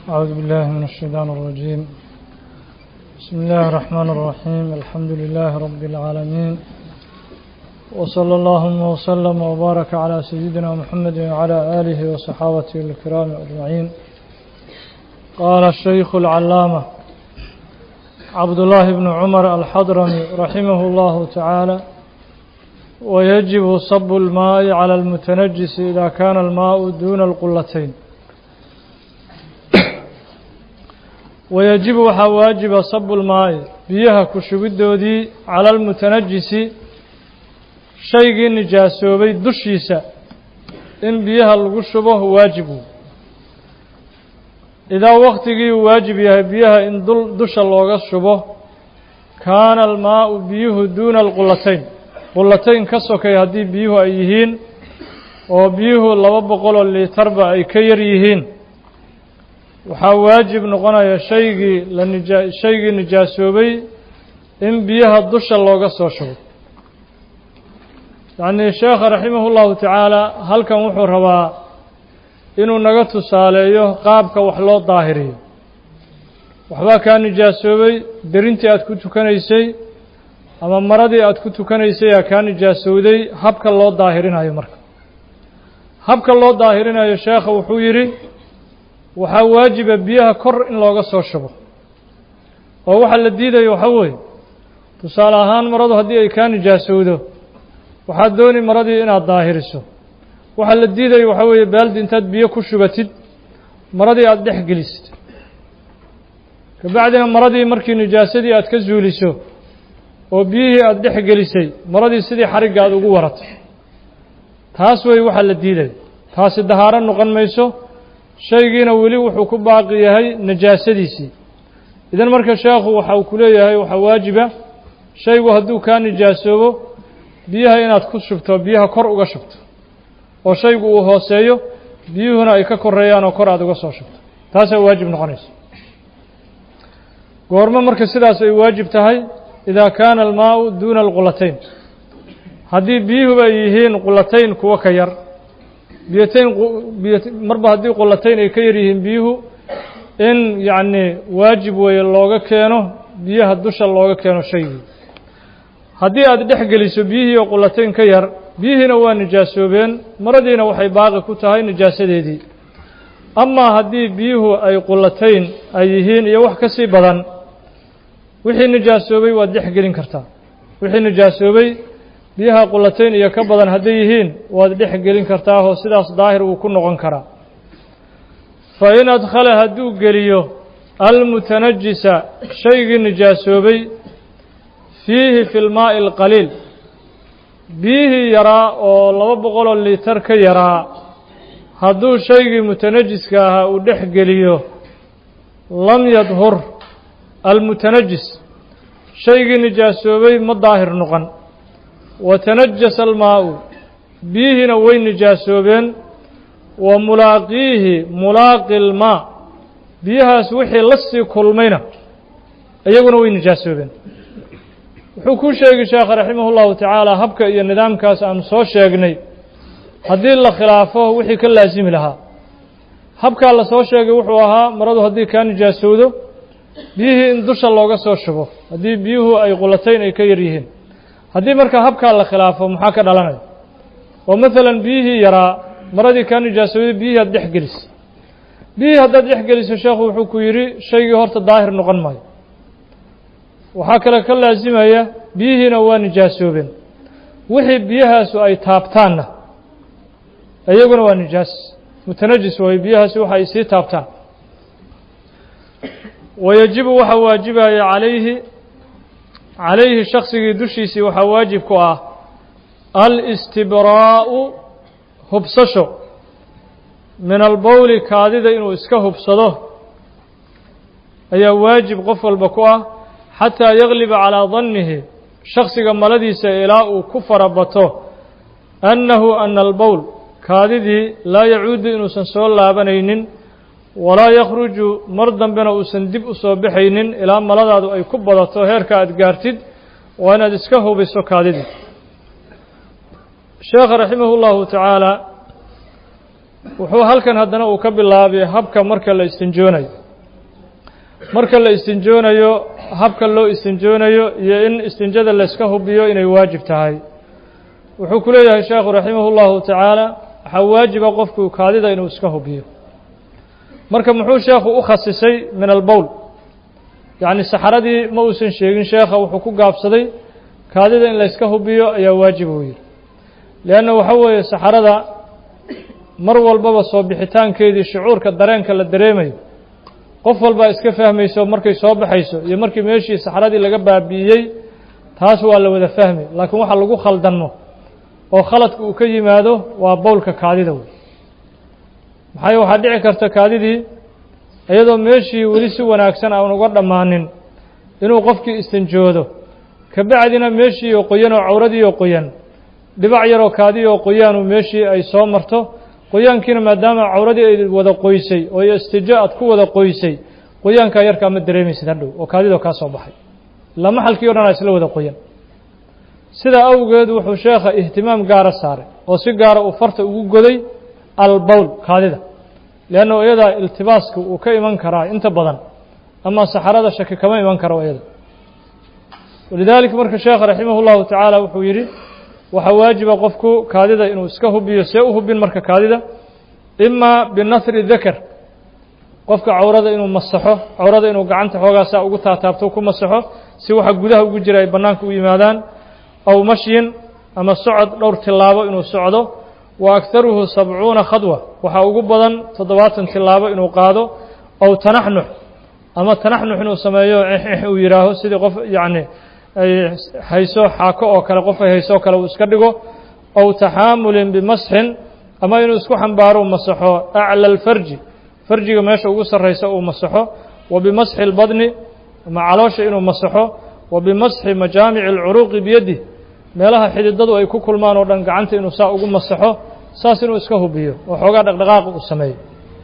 أعوذ بالله من الشيطان الرجيم. بسم الله الرحمن الرحيم. الحمد لله رب العالمين، وصلى اللهم وسلم وبارك على سيدنا محمد وعلى آله وصحابته الكرام أجمعين. قال الشيخ العلامة عبد الله بن عمر الحضرمي رحمه الله تعالى: ويجب صب الماء على المتنجس إذا كان الماء دون القلتين. ويجب واجب صب الماء بيها كشبدودي على المتنجس شيء نجاسوبي دشيسا إن بيها الغشبه واجب. إذا وقتي واجب بيها إن دش الغشبه كان الماء بيه دون القلتين. قلتين كسوكي هدي بيه أيهين وبيه لبقول اللي تربى أي كيريهين. waxaa waajib noqonaya shaygii nijaasoobay in biyaha dusha looga soo shubo. yacni sheekha raximahullahu tacaala halkan wuxuu rabaa inuu naga tusaaleeyo qaabka wax loo daahiriyo. waxbaa kaa nijaasoobay, derintii aad ku tukanaysay ama maradii aad ku tukanaysay aa kaa nijaasowday. habka loo daahirinayo marka habka loo daahirinayo sheekha wuxuu yidhi waxaa waajiba biyaha kor in looga soo shubo. oo waxa la diidayo waxa weeye tusaale ahaan maradu haddii ay kaa nijaasowdo waxaad dooni maradii inaad daahiriso. waxa la diidayo waxa weeye baaldi intaad biyo ku shubatid maradii aad dhex gelisid, kabacdina maradii markii nijaasadii aad ka zuuliso oo biyihii aad dhex gelisay maradii sidii xarigga aad ugu warato. taas weeye waxa la diidayo. taasi dahaaro noqon mayso, shaygiina weli wuxuu ku baaqi yahay nijaasadiisii. idan marka sheekhu waxa uu ku leeyahay waxaa waajiba shaygu hadduu kaa nijaasoobo biyaha inaad ku shubto, biyaha kor uga shubto oo shaygu uu hooseeyo biyuhuna ay ka koreeyaan oo kor aad uga soo shubto. taasaa waajib noqonaysa. goormo marka sidaas ay waajib tahay? idaa kaana almaau duuna alqulatayn. haddii biyuhuba ay yihiin qulatayn kuwa ka yar. marba haddii qulatayn ay ka yar yihiin biyuhu in yacni waajib weeye looga keeno biyaha dusha looga keeno shaygii. haddii aad dhex geliso biyihii oo qulatayn ka yar, biyihiina waa nijaasoobeen, maradiina waxay baaqi ku tahay nijaasadeedii. amaa haddii biyuhu ay qulatayn ay yihiin iyo wax ka sii badan, wixii nijaasoobay waad dhex gelin kartaa. wixii nijaasoobay biyaha qulatayn iyo ka badan hadday yihiin waad dhex gelin kartaa oo sidaas daahir uu ku noqon karaa. fa in adkhala hadduu geliyo almutanajisa shaygii nijaasoobay fiihi fi lmaa'i alqaliil, biyihii yaraa oo 200 liitar ka yaraa hadduu shaygii mutanajiska ahaa uu dhex geliyo, lam yadhur almutanajis, shaygii nijaasoobay ma daahir noqon. watanajasa almaa'u, biyihiina way nijaasoobeen. wa mulaaqiihi mulaaqi almaa, biyahaas wixii la sii kulmayna iyaguna way nijaasoobeen. wuxuu ku sheegi sheekha raximahullahu tacaala habka iyo nidaamkaas aanu soo sheegnay haddii la khilaafo wixii ka laasimi lahaa. habkaa la soo sheegay wuxuu ahaa maradu haddii kaa nijaasowdo biyihii in dusha looga soo shubo haddii biyuhu ay qulatayn ay ka yar yihiin. haddii marka habkaa la khilaafo maxaa ka dhalanaya? oo maalan biyihii yaraa maradii kaa nijaasowday biyihii aad dhex geliso. biyihii haddaad dhex geliso sheekhu wuxuu ku yidhi shaygii horta daahir noqon maayo. waxaa kale ka laasimaya biyihiina waa nijaasoobeen, wixii biyahaasu ay taabtaanna iyaguna waa nijaas, mutanajis waayo biyahaasi waxa ay sii taabtaan. wayajibu waxaa waajibaya calayhi shaksigii dushiisii waxaa waajib ku ah alistibraa'u, hubsasho, min albowli, kaadida inuu iska hubsado ayaa waajib qof walba ku ah, xataa yagliba calaa dannihi, shaksiga maladiisa ilaa uu ku farabato annahu ana albowl, kaadidii laa yacuudu inuusan soo laabanaynin, walaa yakhruju mar dambena uusan dib u soo baxaynin ilaa maladaadu ay ku badato heerka aad gaartid. waa inaad iska hubiso kaadidii. sheekha raximahullahu tacaala wuxuu halkan haddana uu ka bilaabay habka marka la istinjoonayo. marka la istinjoonayo habka loo istinjoonayo iyo in istinjada la iska hubiyo inay waajib tahay wuxuu ku leeyahay sheekhu raximahullahu tacaala waxa waajiba qofku kaadida inuu iska hubiyo marka muxuu sheekhu u khasisay min albowl yani saxaradii ma uusan sheegin sheekha wuxuu ku gaabsaday kaadida in la iska hubiyo ayaa waajib u yahay leanna waxa weeye saxarada mar walbaba soo bixitaankeedii shucuurka dareenka la dareemayo qof walba iska fahmayso markay soo baxayso iyo markii meeshii saxaradii laga baabi'iyey taas waa la wada fahmi laakiin waxa lagu khaldanmo oo khaladku uu ka yimaado waa bowlka kaadida wey maxay waxaa dhici karta kaadidii iyadoo meeshii weli si wanaagsan aan uga dhammaanin inuu qofkii istinjoodo ka bacdina meeshii oo qoyan oo cawradii oo qoyan dhibac yaroo kaadii oo qoyaanu meeshii ay soo marto qoyaankiina maadaama cawradii ay wada qoysay oo istinjo aad ku wada qoysay qoyaankaa yarkaa ma dareemaysid hadhow oo kaadidoo kaa soo baxay ilaa maxalkii o dhan aa isla wada qoyan sidaa awgeed wuxuu sheekha ihtimaam gaara saaray oo si gaara uu farta ugu goday albowl kaadida leanna iyadaa iltibaaska uu ka iman karaa inta badan ama saxarada shaki kama iman karo iyada walidaalika marka sheekha raximah llahu tacaala wuxuu yidhi waxaa waajiba qofku kaadida inuu iska hubiyo see u hubin marka kaadida imaa binahri dakar qofka cawrada inuu masaxo cawrada inuu gacanta xoogaasaa ugu taataabto ku masaxo si waxa gudaha ugu jira ay bannaanka u yimaadaan aw mashyin ama socod dhowr tilaabo inuu socdo wa akharuhu 70 khadwa waxaa ugu badan 70 tilaabo inuu qaado aw tanaxnux ama tanaxnux inuu sameeyo uu yiraaho sidii qof yacni ay hayso xaako oo kale qof ay hayso kale uu iska dhigo aw taxaamulin bimasxin ama inuu isku xambaaro masaxo acla alfarji farjiga meesha ugu sarreysa uu masaxo wa bimasxi albadni ama caloosha inuu masaxo wa bimasxi majaamici alcuruuqi biyadihi meelaha xididadu ay ku kulmaan oo dhan gacanta inuu saa ugu masaxo saas inuu iska hubiyo oo xoogaa dhaqdhaqaaq uu sameeyo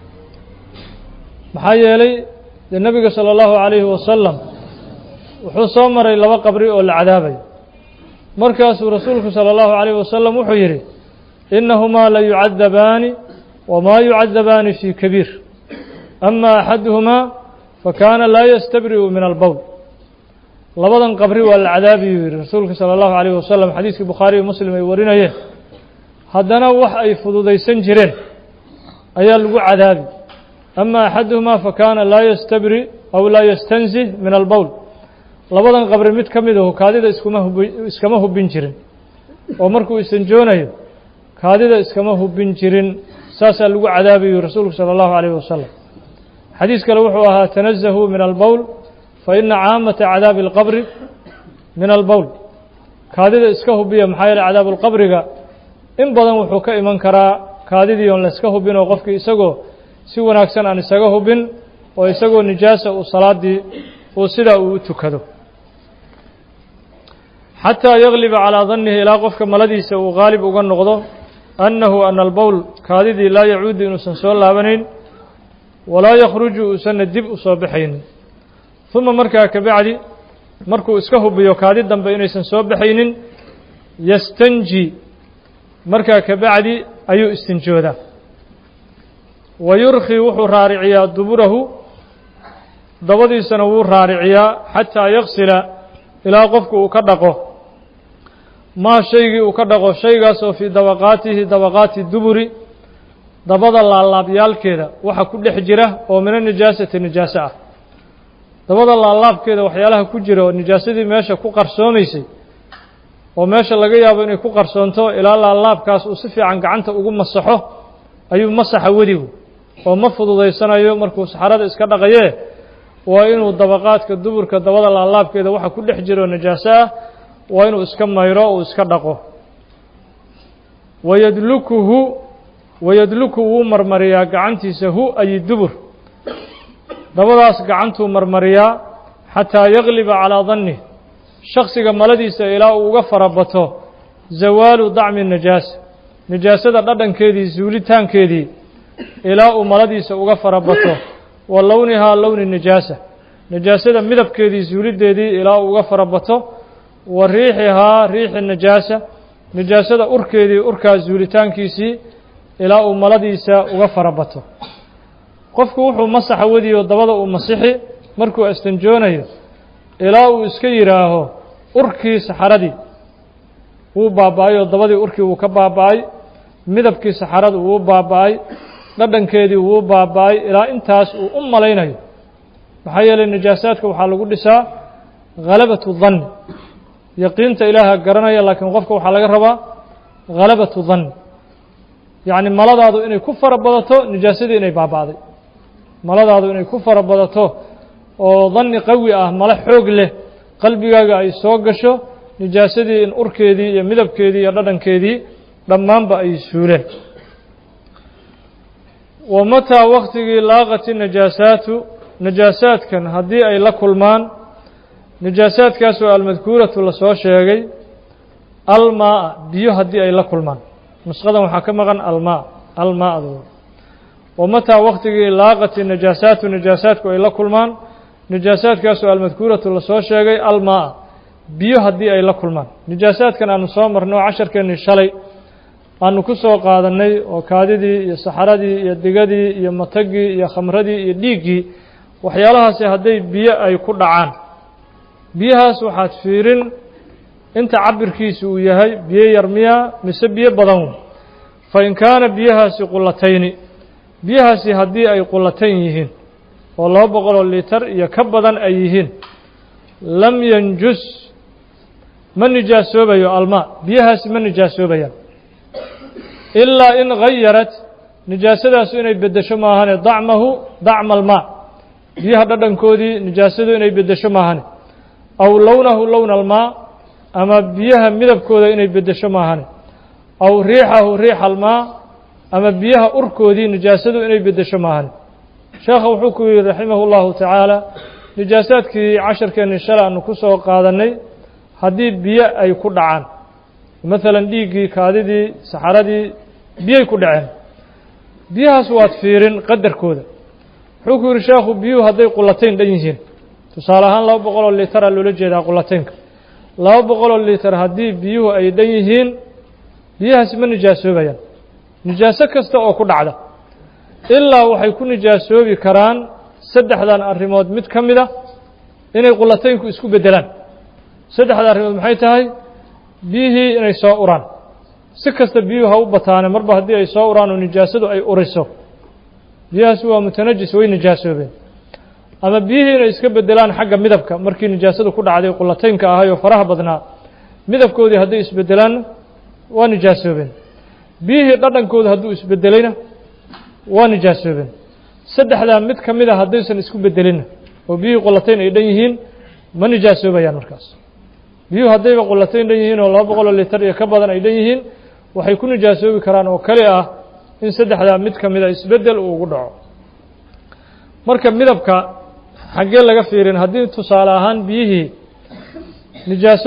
maxaa yeelay dee nebiga sala allahu calayhi wasalam wuxuu soo maray laba qabri oo la cadaabayo markaasuu rasuulku sala allahu calayhi wasalam wuxuu yidhi innahumaa la yucadabaani wamaa yucadabaani fii kabiir ama axaduhumaa fakaana laa yastabri'u min albowl labadan qabri waa la cadaabiyu yidhi rasuulku sala allahu calayhi wasalam xadiiskii bukhaari iyo muslim ay warinayeen haddana wax ay fududaysan jireen ayaa lagu cadaabi ama axaduhumaa fakaana laa yastabri aw laa yastanzih min albowl labadan qabri mid ka mid ahu kaadida iskama hubin jirin oo markuu istanjoonayo kaadida iskama hubin jirin saasaa lagu cadaabiyu rasuulku sala allahu calayhi wasalam xadiis kale wuxuu ahaa tanazahuu min albowl fa ina caamata cadaabi alqabri min albowl kaadida iska hubiya maxaa yeele cadaabulqabriga in badan wuxuu ka iman karaa kaadidii oon la iska hubin oo qofkii isagoo si wanaagsan aan isaga hubin oo isagoo nijaasa uu salaadii uu sidaa uu u tukado xataa yagliba calaa dannihi ilaa qofka maladiisa uu qaalib uga noqdo annahu ana albowl kaadidii laa yacuudu inuusan soo laabanayn walaa yakhruju uusanna dib u soo baxaynin uma markaa ka bacdi markuu iska hubiyo kaadi dambe inaysan soo baxaynin yastanji markaa ka bacdi ayuu istinjoodaa wa yurkhii wuxuu raariciyaa duburahu dabadiisana wuu raariciyaa xataa yaksila ilaa qofku uu ka dhaqo maa shaygii uu ka dhaqo shaygaas oo fii dabaqaatihi dabaqaati duburi dabada laalaabyaalkeeda waxa ku dhex jira oo mina nijaasati nijaaso ah dabada laalaabkeeda waxyaalaha ku jira oo nijaasadii meesha ku qarsoomaysay oo meesha laga yaabo inay ku qarsoonto ilaa laalaabkaas uu si fiican gacanta ugu masaxo ayuu masaxa wadigu oo ma fududaysanayo markuu saxarada iska dhaqayee waa inuu dabaqaadka duburka dabada laalaabkeeda waxa ku dhex jira oo nijaaso ah waa inuu iska mayro uu iska dhaqo wayadluku wuu marmariyaa gacantiisa hu ay dubur dabadaas gacantuu marmariyaa xataa yagliba calaa dannih shaksiga maladiisa ilaa uu uga farabato zawaalu dacmi najaasa nijaasada dhadhankeedii zuulitaankeedii ilaa uu maladiisa uga farabato wa lownihaa lowni nijaasa nijaasada midabkeedii zuulideedii ilaa uu uga farabato wa riixihaa riixi nijaasa nijaasada urkeedii urkaa zuulitaankiisii ilaa uu maladiisa uga farabato qofku wuxuu masaxa wadiyo dabada uu masixi markuu istanjoonayo ilaa uu iska yidhaaho urkii saxaradii wuu baaba'ay oo dabadii urkii wuu ka baaba'ay midabkii saxaradu wuu baaba'ay dhadhankeedii wuu baaba'ay ilaa intaas uu u malaynayo maxaa yeelay najaasaadka waxaa lagu dhisaa ghalabatu dhanni yaqiinta ilaaha garanaya laakiin qofka waxaa laga rabaa ghalabatu dhanni yacni maladaadu inay ku fara badato najaasadii inay baaba'day maladaadu inay ku fara badato oo dhanni qawi ah mala xoog leh qalbigaaga ay soo gasho najaasadii in urkeedii iyo midabkeedii iyo dhadhankeedii dhammaanba ay suuleen wa mataa waktigii laaqati najaasaatu najaasaadkan haddii ay la kulmaan najaasaadkaasoo almadkuuratu lasoo sheegay almaa biyo haddii ay la kulmaan nusqadan waxaa ka maqan almaadu wa mataa waktigii laaqati najaasaatu najaasaadku ay la kulmaan najaasaadkaasoo almadkuuratu lasoo sheegay almaa biyo haddii ay la kulmaan najaasaadkan aanu soo marnay oo casharkeennii shalay aanu ku soo qaadannay oo kaadidii iyo saxaradii iyo digadii iyo matagii iyo khamradii iyo dhiiggii waxyaalahaasi hadday biyo ay ku dhacaan biyahaas waxaad fiirin inta cabirkiisu uu yahay biyo yar miyaa mise biyo badan wey fa in kaana biyahaasi qulatayni biyahaasi haddii ay qulatayn yihiin oo 200 litar iyo ka badan ay yihiin lam yanjus ma nijaasoobayo almaa biyahaasi ma nijaasoobayaan ilaa in ghayarat nijaasadaasi inay beddesho maahane dacma almaa biyaha dhadhankoodii nijaasadu inay beddesho maahane aw lownahu lowna almaa ama biyaha midabkooda inay beddesho maahane aw riixahu riixa almaa ama biyaha urkoodii nijaasadu inay beddesho maahane sheekha wuxuu ku yidhi raximahu llahu tacaala nijaasaadkii casharkeennii shalay aanu ku soo qaadannay haddii biyo ay ku dhacaan maalan dhiiggii kaadidii saxaradii biyay ku dhaceen biyahaas waad fiirin qadarkooda wuxuu ku yidhi sheekhu biyuhu hadday qulatayn dhan yihiin tusaale ahaan 200 litar aa loola jeedaa qulataynka 200 litar haddii biyuhu ay dhan yihiin biyahaasi ma nijaasoobayaan nijaaso kasta oo ku dhacda ilaa waxay ku nijaasoobi karaan saddexdan arrimood mid ka mid a inay qulataynku isku beddelaan saddexda arrimood maxay tahay biyihii inay soo uraan si kasta biyuhu ha u bataane marba haddii ay soo uraan oo nijaasadu ay uriso biyahaasi waa mutanajis way nijaasoobeen ama biyihii inay iska beddelaan xagga midabka markii nijaasadu ku dhacday qulataynka ahay oo faraha badnaa midabkoodii hadday isbeddelaan waa nijaasoobeen biyihii dhadhankooda hadduu isbeddelayna waa nijaasoobeen saddexdaa mid ka mid a haddaysan isku beddelinna oo biyihii qulatayn ay dhan yihiin ma nijaasoobayaan markaas biyuhu haddayba qulatayn dhan yihiin oo 200 litar iyo ka badan ay dhan yihiin waxay ku nijaasoobi karaan oo kali ah in saddexdaa mid ka mid a isbeddel uu ugu dhaco marka midabka xaggee laga fiirin haddii tusaale ahaan biyihii nijaaso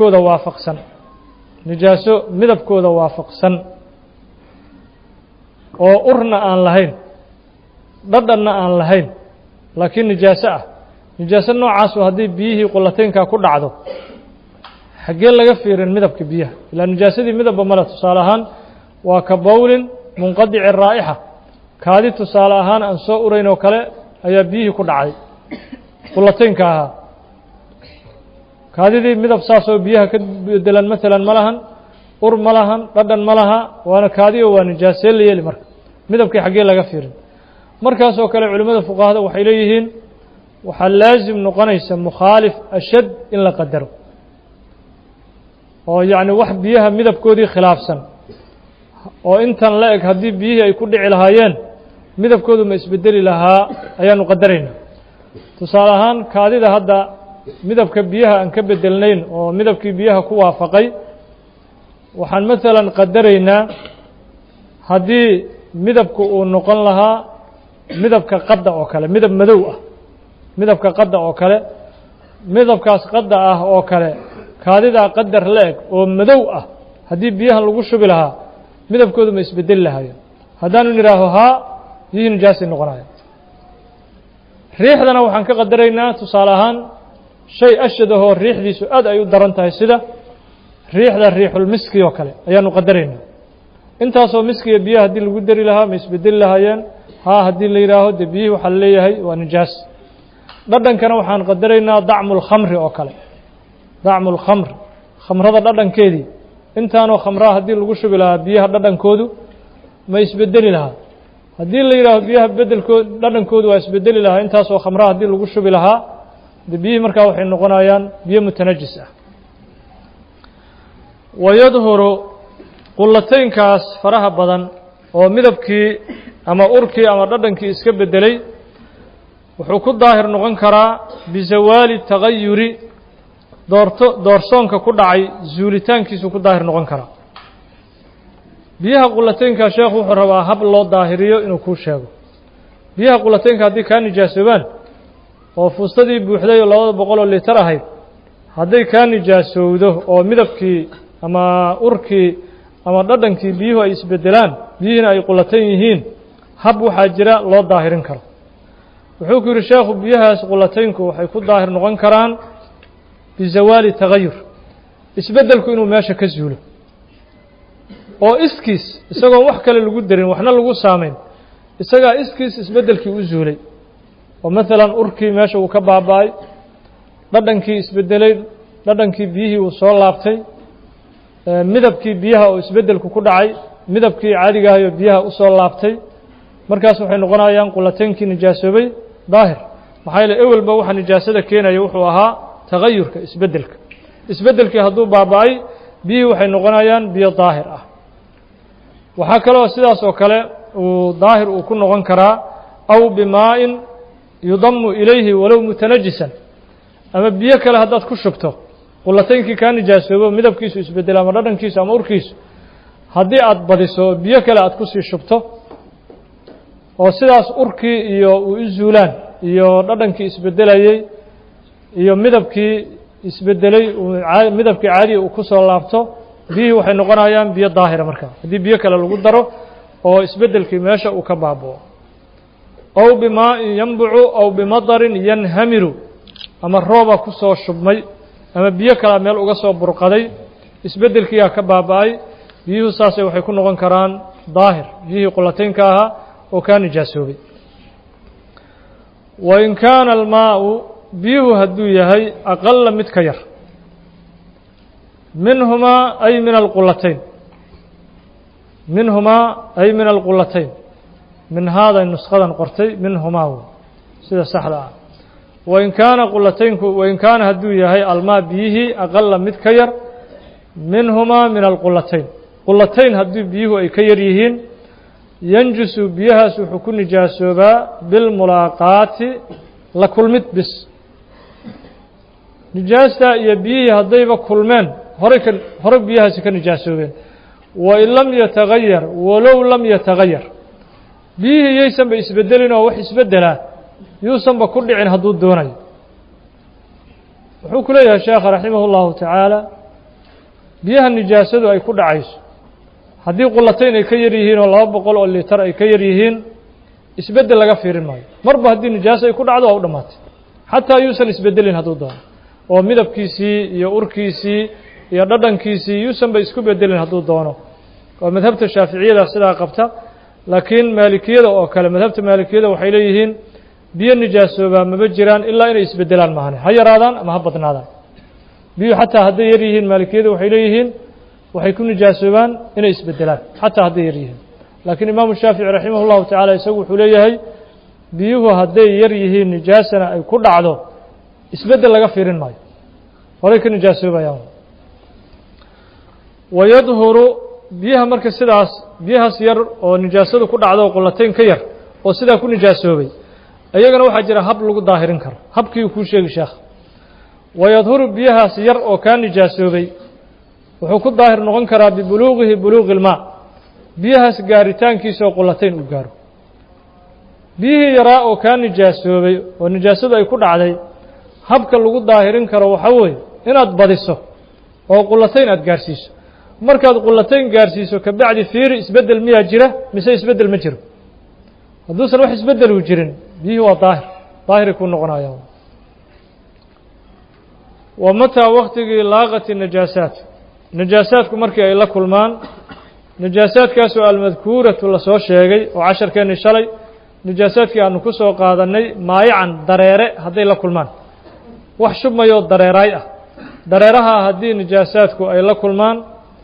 midabkooda waafaqsan oo urna aan lahayn dhadhanna aan lahayn laakiin nijaaso ah nijaaso noocaasu haddii biyihii qulataynka ku dhacdo xaggee laga fiirin midabka biyaha ilaa nijaasadii midabba male tusaale ahaan waa ka bowlin munqadici raa'ixa kaadi tusaale ahaan aan soo urayn oo kale ayaa biyihii ku dhacday qulataynka ahaa kaadidii midab saasoo biyaha ka beddelan maalan ma lahan ur ma lahan dhadhan ma laha waana kaadi oo waa nijaasee la yeeli marka midabkii xaggee laga fiirin markaasoo kale culimmada fuqahada waxay leeyihiin waxaa laasim noqonaysa mukhaalif ashad in la qadaro oo yacni wax biyaha midabkoodii khilaafsan oo intan la eg haddii biyihii ay ku dhici lahaayeen midabkoodu ma isbeddeli lahaa ayaanu qadaraynaa tusaale ahaan kaadida hadda midabka biyaha aan ka beddelnayn oo midabkii biyaha ku waafaqay waxaan maalan qadaraynaa haddii midabku uu noqon lahaa midabka qadda oo kale midab madow ah midabka qadda oo kale midabkaas qadda ah oo kale kaadidaa qadar la eg oo madow ah haddii biyahan lagu shubi lahaa midabkoodu ma isbeddeli lahaayeen haddaanu nidhaaho haa biyihii nijaasay noqonaya riixdana waxaan ka qadaraynaa tusaale ahaan shay ashad ahoo riixdiisu aad ay u daran tahay sida riixda riixulmiski oo kale ayaanu qadaraynaa intaasoo miskiga biyaha haddii lagu dari lahaa ma isbeddeli lahaayeen haa haddii la yidhaaho dee biyihii waxaa la leeyahay waa nijaas dhadhan kana waxaan qadaraynaa dacmul khamri oo kale dacmul khamr khamrada dhadhankeedii intaanoo khamraa haddii lagu shubi lahaa biyaha dhadhankoodu ma isbedeli lahaa haddii la yidhaaho biyaha bedelkood dhadhankoodu waa isbedeli lahaa intaasoo khamraa haddii lagu shubi lahaa de biyihii markaa waxay noqonayaan biyo mutanajis ah wayadhuru qulataynkaas faraha badan oo midabkii ama urkii ama dhadhankii iska bedelay wuxuu ku daahir noqon karaa bizawaali tagayuri doorsoonka ku dhacay zuulitaankiisuu ku daahir noqon karaa biyaha qulataynka sheekhu wuxuu rabaa hab loo daahiriyo inuu kuu sheego biyaha qulataynka haddii kaa nijaasoobaan oo fuustadii buuxday oo 200 litir ahayd hadday kaa nijaasowdo oo midabkii ama urkii ama dhadhankii biyuhu ay isbedelaan biyihiina ay qulatayn yihiin hab waxaa jira loo daahirin karo wuxuu ku yidhi sheekhu biyahaas qulataynku waxay ku daahir noqon karaan bizawaali tagayur isbeddelku inuu meesha ka zuulo oo iskiis isagoo wax kale lagu darin waxna lagu saamayn isagaa iskiis isbeddelkii u zuulay oo maalan urkii meesha uu ka baaba'ay dhadhankii isbedelay dhadhankii biyihii uu soo laabtay midabkii biyaha oo isbeddelku ku dhacay midabkii caadiga ahayo biyaha u soo laabtay markaas waxay noqonayaan qulataynkii nijaasoobay daahir maxaa yeelay ewelba waxa nijaasada keenaya wuxuu ahaa tagayurka isbeddelkii hadduu baaba'ay biyihii waxay noqonayaan biyo daahir ah waxaa kaloo sidaas oo kale uu daahir uu ku noqon karaa aw bimaa'in yudamu ilayhi walow mutanajisan ama biyo kale haddaad ku shubto qulataynkii kaa nijaasoobo midabkiisu isbedelo ama dhadhankiisu ama urkiisu haddii aad badiso biyo kale aad kusii shubto oo sidaas urkii iyo uu u zuulaan iyo dhadhankii isbedelayey iyo midabkii isbedelay midabkii caadiga uu ku soo laabto biyihii waxay noqonayaan biyo daahira markaa haddii biyo kale lagu daro oo isbeddelkii meesha uu ka baaba'o aw bimaa'in yanbucu aw bimadarin yanhamiru ama rooba ku soo shubmay ama biyo kalea meel uga soo burqaday isbeddelkiiyaa ka baaba'ay biyuhu saasay waxay ku noqon karaan daahir biyihii qulataynka ahaa oo kaa nijaasoobay wain kaana almaa'u biyuhu hadduu yahay aqala mid ka yar minhumaa ay min alqulatayn minhumaa ay min alqulatayn min haaday nusqadan qortay minhumaa sida saxda ah wain kaana qulataynku wain kaana hadduu yahay almaa biyihii aqala mid ka yar minhumaa min alqulatayn qulatayn haddii biyuhu ay ka yar yihiin yanjusu biyahaas wuxuu ku nijaasoobaa bilmulaaqaati la kulmid bis nijaasta iyo biyihii haddayba kulmeen hore biyahaasi ka nijaasoobeen wain lam yatagayar walow lam yatagayar biyihii yaysanba isbedelin oo wax isbedelaa yuusanba ku dhicin hadduu doonayo wuxuu ku leeyahay sheekha raximah اllahu tacaala biyaha nijaasadu ay ku dhacayso haddii qulatayn ay ka yar yihiin oo 200 oo litar ay ka yar yihiin isbeddel laga fiirin maayo marba haddii nijaaso ay ku dhacdo waa u dhammaatay xataa yuusan isbedelin hadduu doono oo midabkiisii iyo urkiisii iyo dhadhankiisii yuusanba isku bedelin hadduu doono oo madhabta shaaficiyada sidaa qabta laakiin maalikiyada oo kale madhabta maalikiyada waxay leeyihiin biyo nijaasoobaa maba jiraan ilaa inay isbedelaan maahane ha yaraadaan ama ha badnaadaan biyuhu xataa hadday yar yihiin maalikiyada waxay leeyihiin waxay ku nijaasoobaan inay isbedelaan xataa hadday yar yihiin laakiin imaamu shaafici raximah اllahu tacaala isagu wuxuu leeyahay biyuhu hadday yar yihiin nijaasana ay ku dhacdo isbeddel laga fiirin maayo horay ka nijaasoobayaan wayadhuru biyaha marka sidaas biyahaas yar oo nijaasadu ku dhacdo oo qulatayn ka yar oo sidaa ku nijaasoobay iyagana waxaa jira hab lagu daahirin karo habkii uu kuu sheegi sheekh wayadhuru biyahaas yar oo kaa nijaasoobay wuxuu ku daahir noqon karaa bibuluuqihi buluuqi ilmaa biyahaas gaaritaankiisa oo qulatayn u gaaro biyihii yaraa oo kaa nijaasoobay oo nijaasadu ay ku dhacday habka lagu daahirin karo waxaa weeye inaad badiso oo qulatayn aad gaarsiiso markaad qulatayn gaarsiiso kabacdi fiiri isbeddel miyaa jira mise isbeddel ma jiro hadduusan wax isbeddel u jirin biyihii waa daahiri kuu noqonaya wa mataa waktigii laaqati najaasaat najaasaadku markii ay la kulmaan najaasaadkaasoo almadkuuratu lasoo sheegay oo casharkeennii shalay nijaasaadkii aanu ku soo qaadanay maayacan dareere hadday la kulmaan wax shubmayoo dareeraay ah dareeraha haddii nijaasaadku ay la kulmaan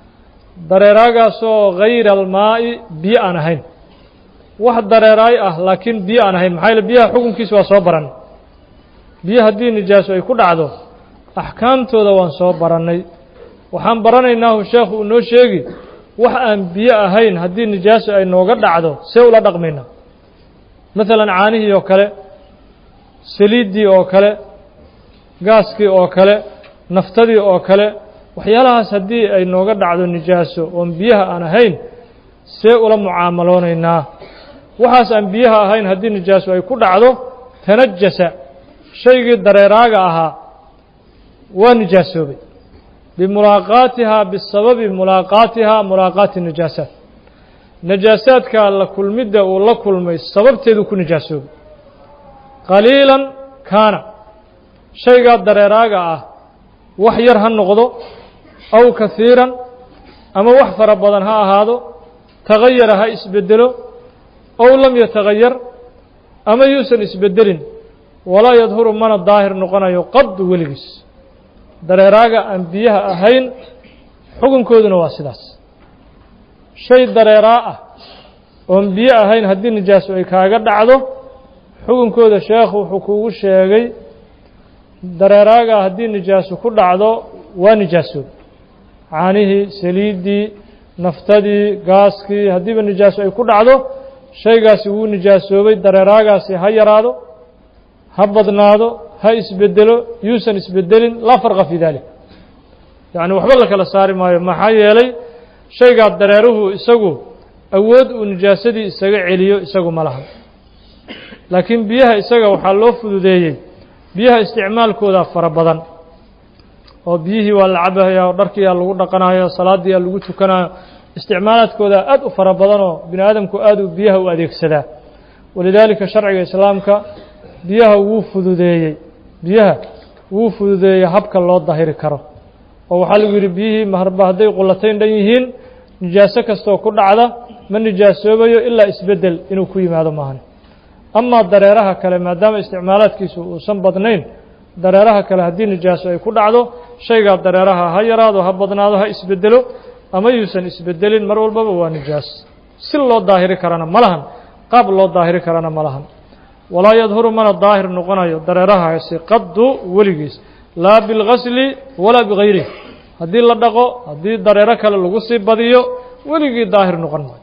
dareeraagaasoo hayra almaa'i biyo aan ahayn wax dareeraay ah laakiin biyo aan ahayn maxaa yeele biyaha xukunkiisa waa soo baran biyo haddii nijaaso ay ku dhacdo axkaamtooda waan soo barannay waxaan baranaynaahu sheekhu uu noo sheegi wax aan biyo ahayn haddii nijaaso ay nooga dhacdo see ula dhaqmayna maalan caanihii oo kale saliiddii oo kale gaaskii oo kale naftadii oo kale waxyaalahaas haddii ay nooga dhacdo nijaaso oon biyaha aan ahayn see ula mucaamaloonaynaa waxaas aan biyaha ahayn haddii nijaaso ay ku dhacdo tanajasa shaygii dareeraaga ahaa waa nijaasoobay bimulaaqaatihaa bisababi mulaaqaatihaa mulaaqaati nijaasaat najaasaadka la kulmidda uu la kulmay sababteedu ku nijaasoobay qaliilan kaana shaygaa dareeraaga ah wax yar ha noqdo aw kahiiran ama wax fara badan ha ahaado tagayara ha isbedelo ow lam yatagayar ama yuusan isbedelin walaa yadhuru mana daahir noqonayo qaddu weligiis dareeraaga aan biyaha ahayn xukunkooduna waa sidaas shay dareeraa ah oon biyo ahayn haddii nijaaso ay kaaga dhacdo xukunkooda sheekhu wuxuu kugu sheegay dareeraaga haddii nijaaso ku dhacdo waa nijaasoobay caanihii saliiddii naftadii gaaskii haddiiba nijaaso ay ku dhacdo shaygaasi wuu nijaasoobay dareeraagaasi ha yaraado ha badnaado ha isbedelo yuusan isbedelin laa farqa fii dalik yacni waxba la kala saari maayo maxaa yeelay shaygaa dareeruhu isagu awood uu nijaasadii isaga celiyo isagu ma laha laakiin biyaha isaga waxaa loo fududeeyey biyaha isticmaalkooda fara badan oo biyihii waa la cabahayaa oo dharkiiyaa lagu dhaqanayo salaadiiyaa lagu tukanayo isticmaalaadkooda aad u fara badanoo bini aadamku aad uu biyaha u adeegsadaa walidaalika sharciga islaamka biyaha wuu fududeeyey habka loo dahiri karo oo waxaa lagu yidhi biyihii maharba hadday qullatayn dhan yihiin nijaaso kastoo ku dhacda ma nijaasoobayo ilaa isbeddel inuu ku yimaado maahan amaa dareeraha kale maadaama isticmaalaadkiisu uusan badnayn dareeraha kale haddii nijaaso ay ku dhacdo shaygaa dareeraha ha yaraado ha badnaado ha isbeddelo ama yuusan isbedelin mar walbaba waa nijaas si loo daahiri karana ma lahan qaab loo daahiri karana ma lahan walaa yadhuru mana daahir noqonayo dareerahaasi qaddu weligiis laa bilgasli walaa bigayrihi haddii la dhaqo haddii dareero kale lagu sii badiyo weligii daahir noqon maayo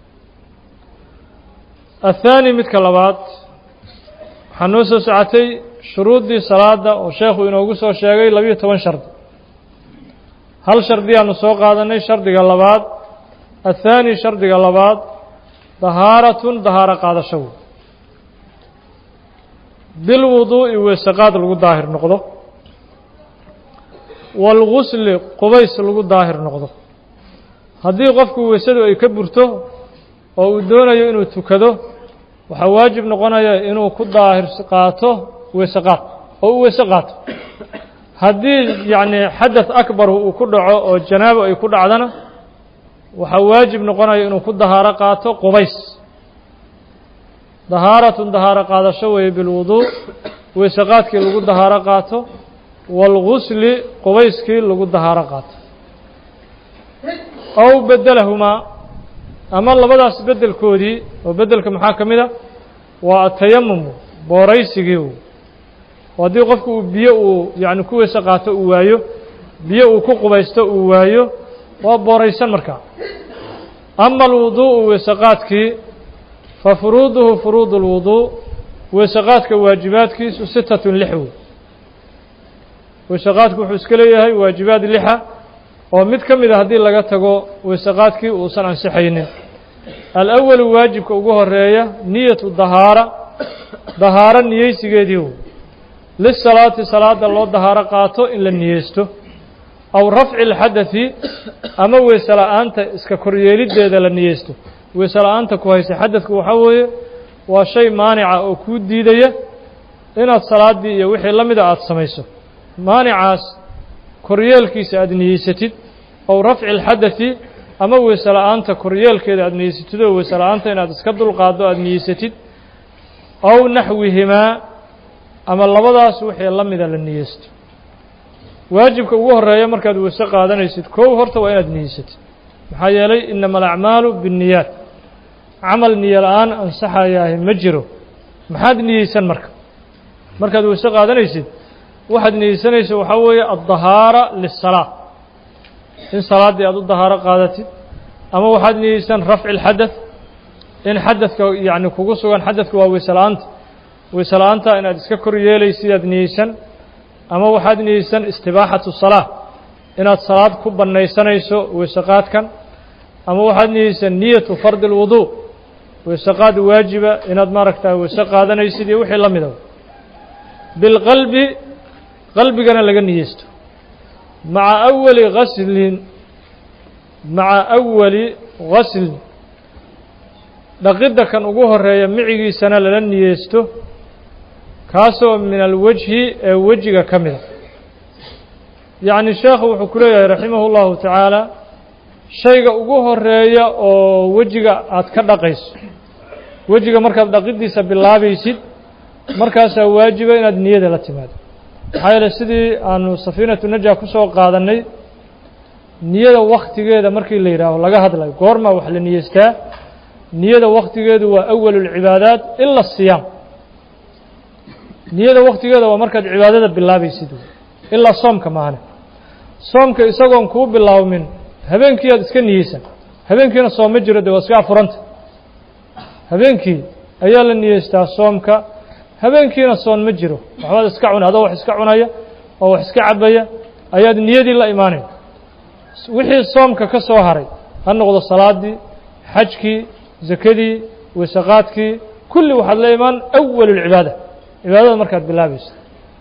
athaani midka labaad waxaa noo soo socotay shuruuddii salaada oo sheekhu inoogu soo sheegay 12 shardi hal shardiyaanu soo qaadanay shardiga labaad athaani shardiga labaad dahaaratun dahaaro qaadasho bilwuduu'i weesaqaad lagu daahir noqdo waalgusli qubays lagu daahir noqdo haddii qofku weysadu ay ka burto oo uu doonayo inuu tukado waxaa waajib noqonaya inuu ku daahir qaato weesaqaad oo uu weyse qaato haddii yacni xadath akbar uu ku dhaco oo janaabo ay ku dhacdana waxaa waajib noqonaya inuu ku dahaaro qaato qubays dahaaratun dahaaro qaadasho weeye bilwuduu weysaqaadkii lagu dahaaro qaato waalgusli qubayskii lagu dahaaro qaato ow bedelahumaa ama labadaas beddelkoodii oo beddelka maxaa ka mid a waa atayamumu booraysigii oo haddii qofku uu biyo uu yacni ku weyse qaato uu waayo biyo uu ku qubaysto uu waayo waa booraysan markaa ama alwuduu'u weysaqaadkii fa furuuduhu furuudu اlwuduu weysaqaadka waajibaadkiisu 6 weysaqaadku wuxuu iska leeyahay waajibaad 6 oo mid ka mid a haddii laga tago weysaqaadkii uusan ansixaynin alawalu waajibka ugu horeeya niyatu dahaaro niyeysigeedii lisalaati salaada loo dahaaro qaato in la niyeysto aw rafci اlxadaثi ama weyse la-aanta iska koryeeliddeeda la niyeysto weyse la-aanta ku haysa xadadku waxaa weeye waa shay maanica oo kuu diidaya inaad salaaddii iyo wixii la mida aada samayso maanicaas koryeelkiisa aada niyeysatid ow rafci اlxadaثi ama weyse la-aanta koryeelkeeda aada niyeysatid oo weyse la-aanta inaad iska dulqaaddo aada niyeysatid أو نحوهما أما اللبضاس وحي اللمذا للنيست واجبك ugu horeeya markaad weyse qaadanaysid koow horta waa inaad niyeysatid maxaa yeelay inama alacmaalu binniyaat camal niyo la'aan ansaxayaahi ma jiro maxaad niyeysan markaad weyse qaadanaysid waxaad niyeysanaysa waxaa weeye addahaara lisalaa in salaaddii aad u dahaaro qaadatid ama waxaad niyeysan rafci alxadath in xadadka yacni kugu sugan xadadka waa weyse la'aanta inaad iska kor yeelaysid aad niyeysan ama waxaad niyeysan istibaaxatu salaa inaad salaad ku bannaysanayso weyseqaadkan ama waxaad niyeysan niyatu fardi alwuduu weyseqaad waajiba inaad maaragtaa weyse qaadanaysid iyo wixii la mida bilqalbi qalbigana laga niyeysto maca awali ghaslin dhaqidda kan ugu horeeya micigiisana lala niyeysto kaasoo min alwajhi ee wejiga ka mida yacni sheekhu wuxuu ku leeyahay raximahu llahu tacaala shayga ugu horeeya oo wejiga aad ka dhaqayso wejiga markaad dhaqiddiisa bilaabaysid markaasaa waajiba inaad niyada la timaado maxaa yeele sidii aanu safiinatu najaa ku soo qaadannay niyada wakhtigeeda markii la yidhaaho laga hadlayo goormaa wax la niyeystaa niyada wakhtigeedu waa awalulcibaadaat ila asiyaam niyada wakhtigeeda waa markaad cibaadada bilaabaysid ilaa soomka maahane soomka isagoon kuu bilaawmin habeenkii aad iska niyeysan habeenkiina soom ma jiro dee waa iska afuranta habeenkii ayaa la niyeystaa soomka habeenkiina soon ma jiro waxbaad iska cuna adoo wax iska cunaya oo wax iska cabaya ayaad niyadii la imaanay wixii soomka ka soo haray ha noqdo salaadii xajkii zakadii weyseqaadkii kulli waxaad la imaan awalulcibaada cibaadada markaad bilaabayso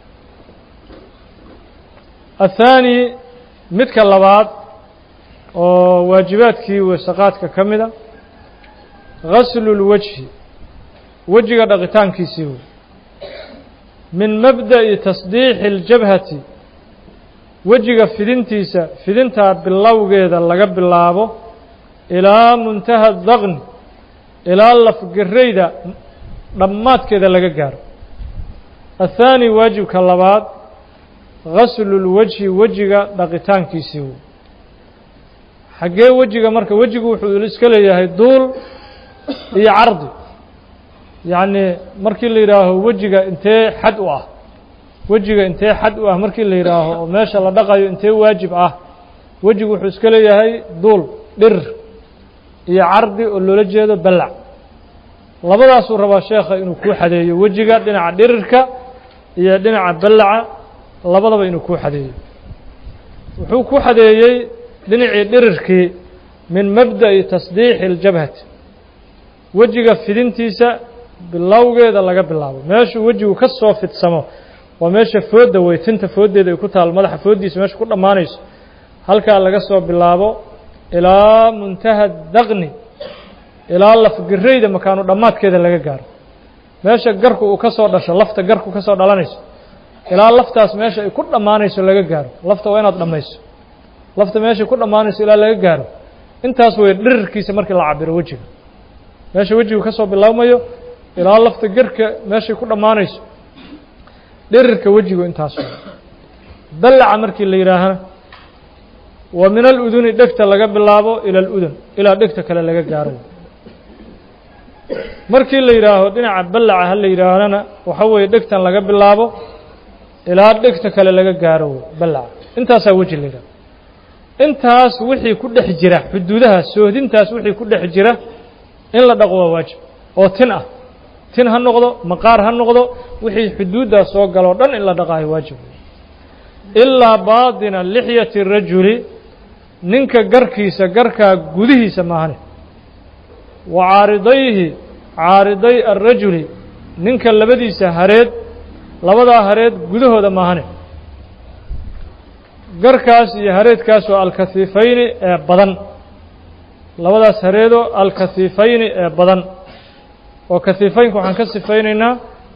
athaani midka labaad oo waajibaadkii weyseqaadka ka mida ghaslu lwajhi wejiga dhaqitaankiisii wey min mabda'i tasdiixi اljabhati wejiga fidintaa bilowgeeda laga bilaabo ilaa muntaha daqni ilaa lafgarayda dhammaadkeeda laga gaaro athaani waajibka labaad ghaslu lwajhi wejiga dhaqitaankiisii wey xaggee wejiga marka wejigu wuxuu iska leeyahay duul iyo cardi yacni markii la yidhaaho wejiga intee xad u ah wejiga intee xad u ah markii la yidhaaho oo meesha la dhaqayo intee waajib ah wejigu wuxuu iska leeyahay duul dhirir iyo cardi oo loola jeedo ballac labadaasuu rabaa sheekha inuu kuu xadeeyo wejiga dhinaca dhirirka iyo dhinaca ballaca labadaba inuu kuu xadeeyo wuxuu ku xadeeyey dhinacii dhirirkii min mabda'i tasdiixi اljabhati wejiga fidintiisa bilowgeeda laga bilaabo meeshuu wejigu ka soo fidsamo waa meesha foodda wey tinta fooddeeda ay ku taal madaxa fooddiisa meesha ku dhammaanayso halkaa laga soo bilaabo ilaa muntaha daqni ilaa lafgarayda makaanu dhammaadkeeda laga gaaro meesha garku uu ka soo dhasho lafta garku ka soo dhalanayso ilaa laftaas meesha ay ku dhammaanayso laga gaaro lafta waa inaad dhammayso lafta meeshay ku dhammaanayso ilaa laga gaaro intaas way dhirirkiisa markii la cabiro wejiga meesha wejigu ka soo bilaabmayo ilaa lafta garka meeshay ku dhammaanayso dhirirka wejigu intaas ballaca markii la yidhaahana waa min aluduni dhegta laga bilaabo ila aludun ilaa dhegta kale laga gaaro markii la yidhaaho dhinaca ballaca ha la yidhaahnana waxa weeye dhegtan laga bilaabo ilaa dhegta kale laga gaaro ballaca intaasaa weji la yidhaho intaas wixii ku dhex jira xuduudaha soohdintaas wixii ku dhex jira in la dhaqo waa waajib oo tin ha noqdo maqaar ha noqdo wixii xuduuddaas soo galoo dhan in la dhaqaayo waajib ilaa baadina lixyati rajuli ninka garkiisa garkaa gudihiisa maahane wa caariday arrajuli ninka labadiisa hareed labadaa hareed gudahooda maahane garkaas iyo hareedkaas oo alkahiifayni ee badan labadaas hareedoo alkahiifayni ee badan oo kahiifaynka waxaan ka sifaynaynaa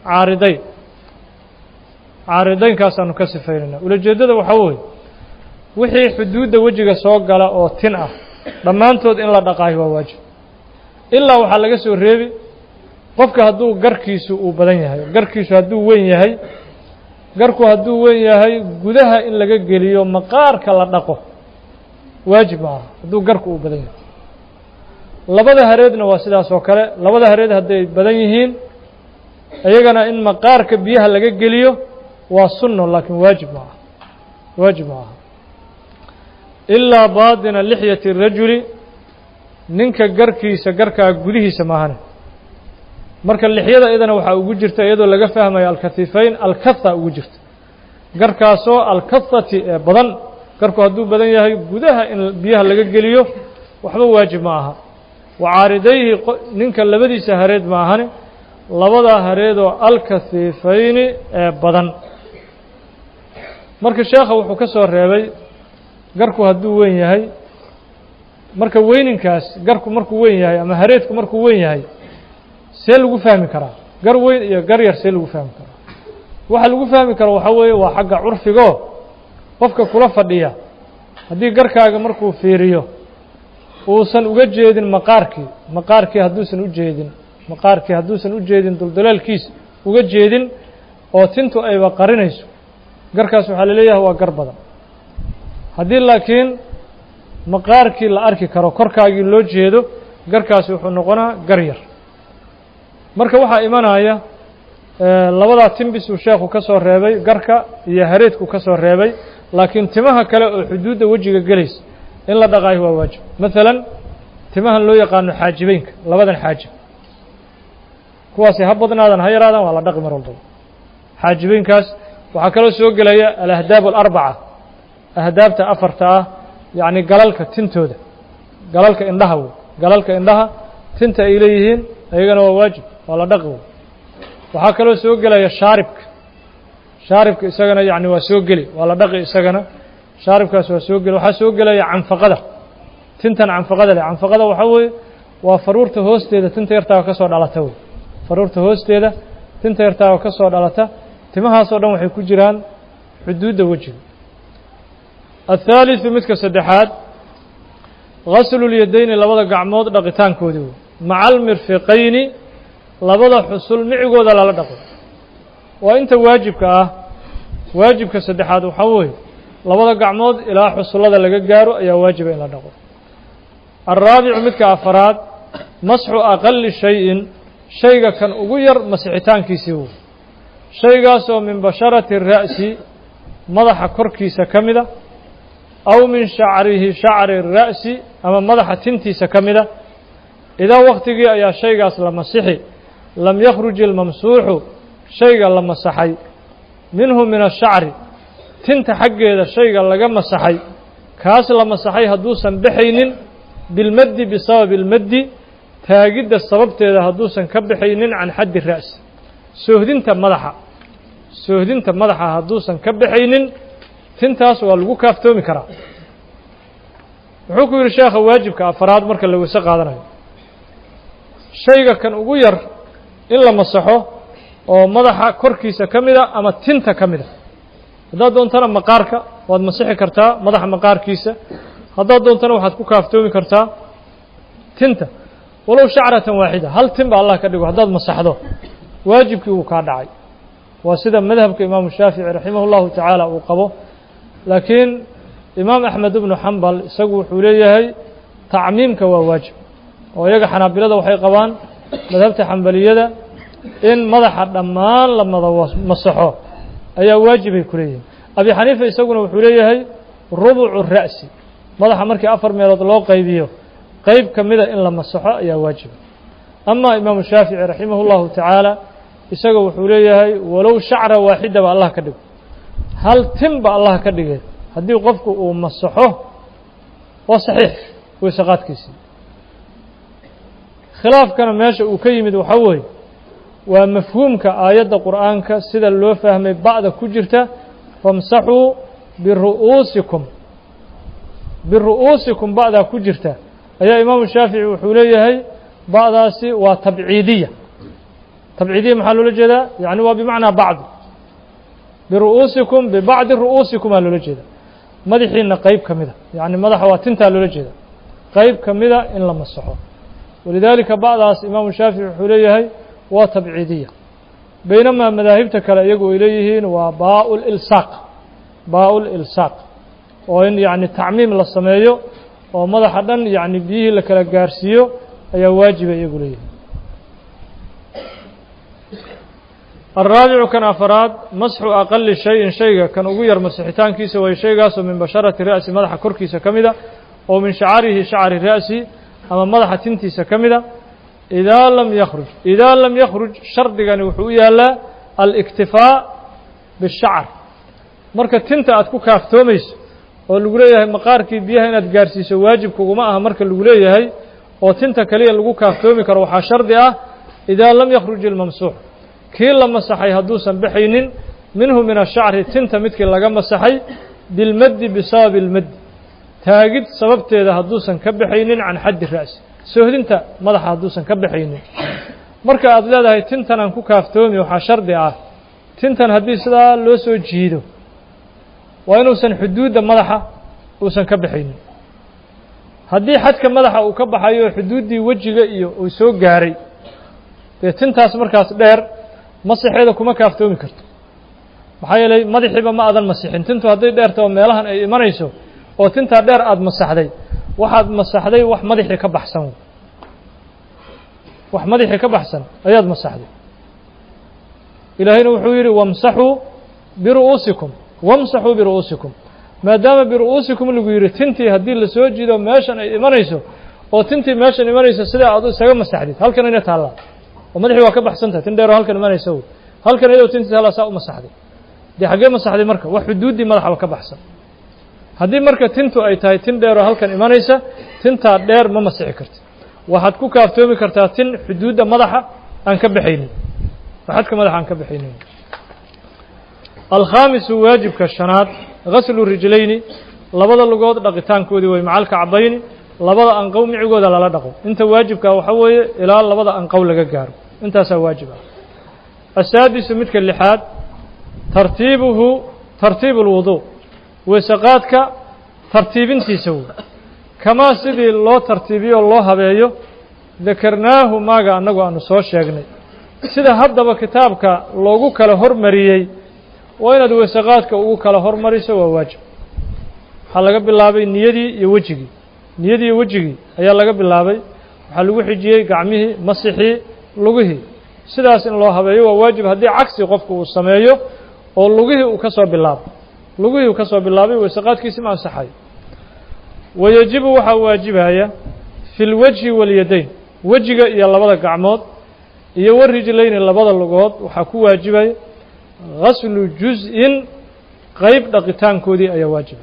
caaridaynkaasanu ka sifaynaynaa ulajeeddada waxaa weeye wixii xuduudda wejiga soo gala oo tin ah dhammaantood in la dhaqaayo waa waajib ilaa waxaa laga soo reebi qofka hadduu garkiisu uu badan yahay garkiisu hadduu weyn yahay garku hadduu weyn yahay gudaha in laga geliyo maqaarka la dhaqo waajib ma aha hadduu garku uu badan yahay labada hareedna waa sidaas oo kale labada hareed hadday badan yihiin iyagana in maqaarka biyaha laga geliyo waa sunno laakiin waajib ma aha waajib ma aha ilaa baadina lixyati rajuli ninka garkiisa garkaa gudihiisa maahane marka lixyada iyadana waxaa ugu jirta iyadoo laga fahmayo alkatifayn alkatha ugu jirta garkaasoo alkathati ee badan garku hadduu badan yahay gudaha in biyaha laga geliyo waxba waajib ma aha wacaaridayhi ninka labadiisa hareed ma ahane labadaa hareedoo alkathifayni ee badan marka sheekha wuxuu ka soo reebay garku hadduu weyn yahay marka weyninkaas garku markuu weyn yahay ama hareedku markuu weyn yahay see lagu fahmi karaa gar weyn iyo gar yar see lagu fahmi karaa waxa lagu fahmi karo waxaa weeye waa xagga curfigo qofka kula fadhiya haddii garkaaga markuu fiiriyo uusan uga jeedin maqaarkii hadduusan u jeedin duldalaalkiisa uga jeedin oo tintu ayba qarinayso garkaas waxaa laleeyahay waa gar badan haddii laakiin maqaarkii la arki karo korkaagii loo jeedo garkaasi wuxuu noqonaa gar yar marka waxaa imanaya labadaa timbis uu sheekhu ka soo reebay garka iyo hareedku ka soo reebay laakiin timaha kale oo xuduudda wejiga gelaysa in la dhaqaayo waa waajib maalan timahan loo yaqaano xaajibeynka labadan xaajib kuwaasi ha badnaadan ha yaraadaan waa la dhaqi mar walbaba xaajibeynkaas waxaa kaloo soo gelaya alahdaab alarbaca ahdaabta afarta ah yacni galalka tintooda galalka indhaha wey galalka indhaha tinta ay leeyihiin ayagana waa waajib waa la dhaqi wey waxaa kaloo soo gelaya shaaribka isagana yacni waa soo geli waa la dhaqi isagana shaaribkaas waa soo geli waxaa soo gelaya canfaqada tintan canfaqada leh canfaqada waxaa weeye waa faruurta hoosteeda tinta yartaa ka soo dhalata wey faruurta hoosteeda tinta yartaa ka soo dhalata timahaasoo dhan waxay ku jiraan xuduudda wejiga athaalitثu midka saddexaad gaslu lyadayni labada gacmood dhaqitaankoodii wey maca almirfiqayni labada xusul micigooda lala dhaqo waa inta waajibka ah waajibka saddexaad waxaa weeye labada gacmood ilaa xusullada laga gaaro ayaa waajiba in la dhaqo alraabicu midka afaraad masxu aqali shayin shayga kan ugu yar masixitaankiisii wey shaygaasoo min basharati الra'si madaxa korkiisa ka mida aw min shacri الra'si ama madaxa tintiisa ka mida idaa waktigii ayaa shaygaas la masixi lam yakhruj ilmamsuuxu shayga la masaxay minhu min ashacri tinta xaggeeda shayga laga masaxay kaas la masaxay hadduusan baxaynin bilmaddi bisababi اlmaddi taagidda sababteeda hadduusan ka baxaynin can xaddi ra'si soohdinta madaxa hadduusan ka baxaynin tintaas waa lagu kaaftoomi karaa wuxuu ku yidhi sheekha waajibka afaraad marka la weyse qaadanayo shayga kan ugu yar in la masaxo oo madaxa korkiisa ka mida ama tinta ka mida haddaad doontana maqaarka waad masixi kartaa madaxa maqaarkiisa haddaad doontana waxaad ku kaaftoomi kartaa tinta walow shacratan waaxida hal tin ba allah ka dhigo haddaad masaxdo waajibkii wuu kaa dhacay waa sida madhabka imaamu shaafici raximah اllahu tacaala uu qabo laakiin imaam axmed ibnu xambal isagu wuxuu leeyahay tacmiimka waa waajib oo iyaga xanaabilada waxay qabaan madhabta xambaliyada in madaxa dhammaan la masaxo ayaa waajibay ku leeyihin abi xaniifa isaguna wuxuu leeyahay rubucu ra'si madaxa markii 4 meelood loo qaybiyo qayb ka mida in la masaxo ayaa waajiba ama imaamu shaafici raximah اllahu tacaala isaga wuxuu leeyahay walow shacra waaxida ba allah ka dhigo hal tin ba allah ka dhigay haddii qofku uu masaxo waa saxiix weyse qaadkiisii khilaafkana meesha uu ka yimid waxaa weeye waa mafhuumka aayadda qur'aanka sida loo fahmay ba'da ku jirta famsaxuu biru'uusikum ba'daa ku jirta ayaa imaamu shaafici wuxuu leeyahay ba'daasi waa tabciidiya maxaa loola jeedaa yani waa bimacnaa bacdi biru'uusikum bibacdi ru'uusikum aa loola jeeda madaxiina qayb ka mida yani madaxa waa tintaa loola jeeda qayb ka mida in la masaxo walidaalika ba'daas imaamu shaafici wuxuu leeyahay وتبعيدية بينما مذاهبتك كلا يقول إليهن وباء الإلصاق باء الإلصاق وإن يعني تعميم للسمايو وماذا حدا يعني بيه لك الجارسيو أي واجب يقول إليه. الرابع كان أفراد مسح أقل شيء كان أغير مسحتان كيس وشيء من بشرة رأس مدح كركيس كمدة ومن شعر الرأس أما مدح تنتيس كمدة إذا لم يخرج شرط يعني وحويا لا الاكتفاء بالشعر مركة تنت أتكو كافتوميس واللغولية هي مقاركي بيها إن أتقارسيس واجب كوغماءها مركة اللغولية هي وتنت كليا لغو كافتومي كروحا شرط إذا لم يخرج الممسوح كي لما صحي هدوسا بحين منه من الشعر تنت متك لغا صحي بالمد بسبب المد تاجد سببت إذا هدوسا كبحين عن حد الرأس سهدنت مدح هدوسا كبحين marka aad leedahay tintan aan ku kaaftoomi waxa shardi ah tintan hadii sida loo soo jiido waa inuusan xuduudda madaxa uusan ka bixinin hadii xadka madaxa uu ka baxayo xuduudii wajiga iyo uu soo gaaray tintaas markaas dheer masixeeda kuma kaaftoomi karto maxaa yeelay madaxiiba ma aadan masixin tintu hadii dheerto meelahan ay imanayso oo tinta dheer aad masaxday waxaad masaxday wax madaxii ka baxsan wax madaxii ka baxsan ayaad masaxday ilaahayna wuxuu yiri wamsahu biruusikum maadaama biruusikum lagu yiri tintii hadii la soo jiido meeshan ay imanayso oo tintii meeshan imanayso sida aad isaga masaxdid halkan ina taala oo madaxii waa ka baxsanta tin dheer halkan imanayso halkan ayuu tintii taala saa u masaxday xagee masaxday marka wax xuduudii madaxa ka baxsan haddii marka tintu ay tahay tin dheer halkan imanaysa tinta dheer ma masixi kartid waxaad ku kaaftoomi kartaa tin xuduudda madaxa aan ka baxaynin waxaad ka madaxa aan ka baxaynin الخامس واجب كشناد غسل الرجلين لبدا لغود dhaqitaankoodii way macalka cabayn labada anqow micigooda la dhaqo inta waajibka waxa weeye ilaa labada anqow laga gaaro intaas waajib ah السادس midka lixaad tartiib الوضوء وسقادka tartiibintiisa kama sidii loo tartiibiyo loo habeeyo dakarnaahu maaga anagu aanu soo sheegnay sida haddaba kitaabka loogu kala hormariyay waa inaad wasaqaadka ugu kala hormariso waa waajib waxaa laga bilaabay niyadii iyo wejigii ayaa laga bilaabay waxaa lagu xijiyey gacmihii masixii lugihii sidaas in loo habeeyo waa waajib haddii cagsi qofku uu sameeyo oo lugihii uu ka soo bilaabay wasaqaadkiisi ma ansaxayo wayajibu waxaa waajibaya fi lwajhi walyadayn wejiga iyo labada gacmood iyo warijlayni labada lugood waxaa ku waajibaya غسل جزء qayb dhaqitaankoodii ayaa waajib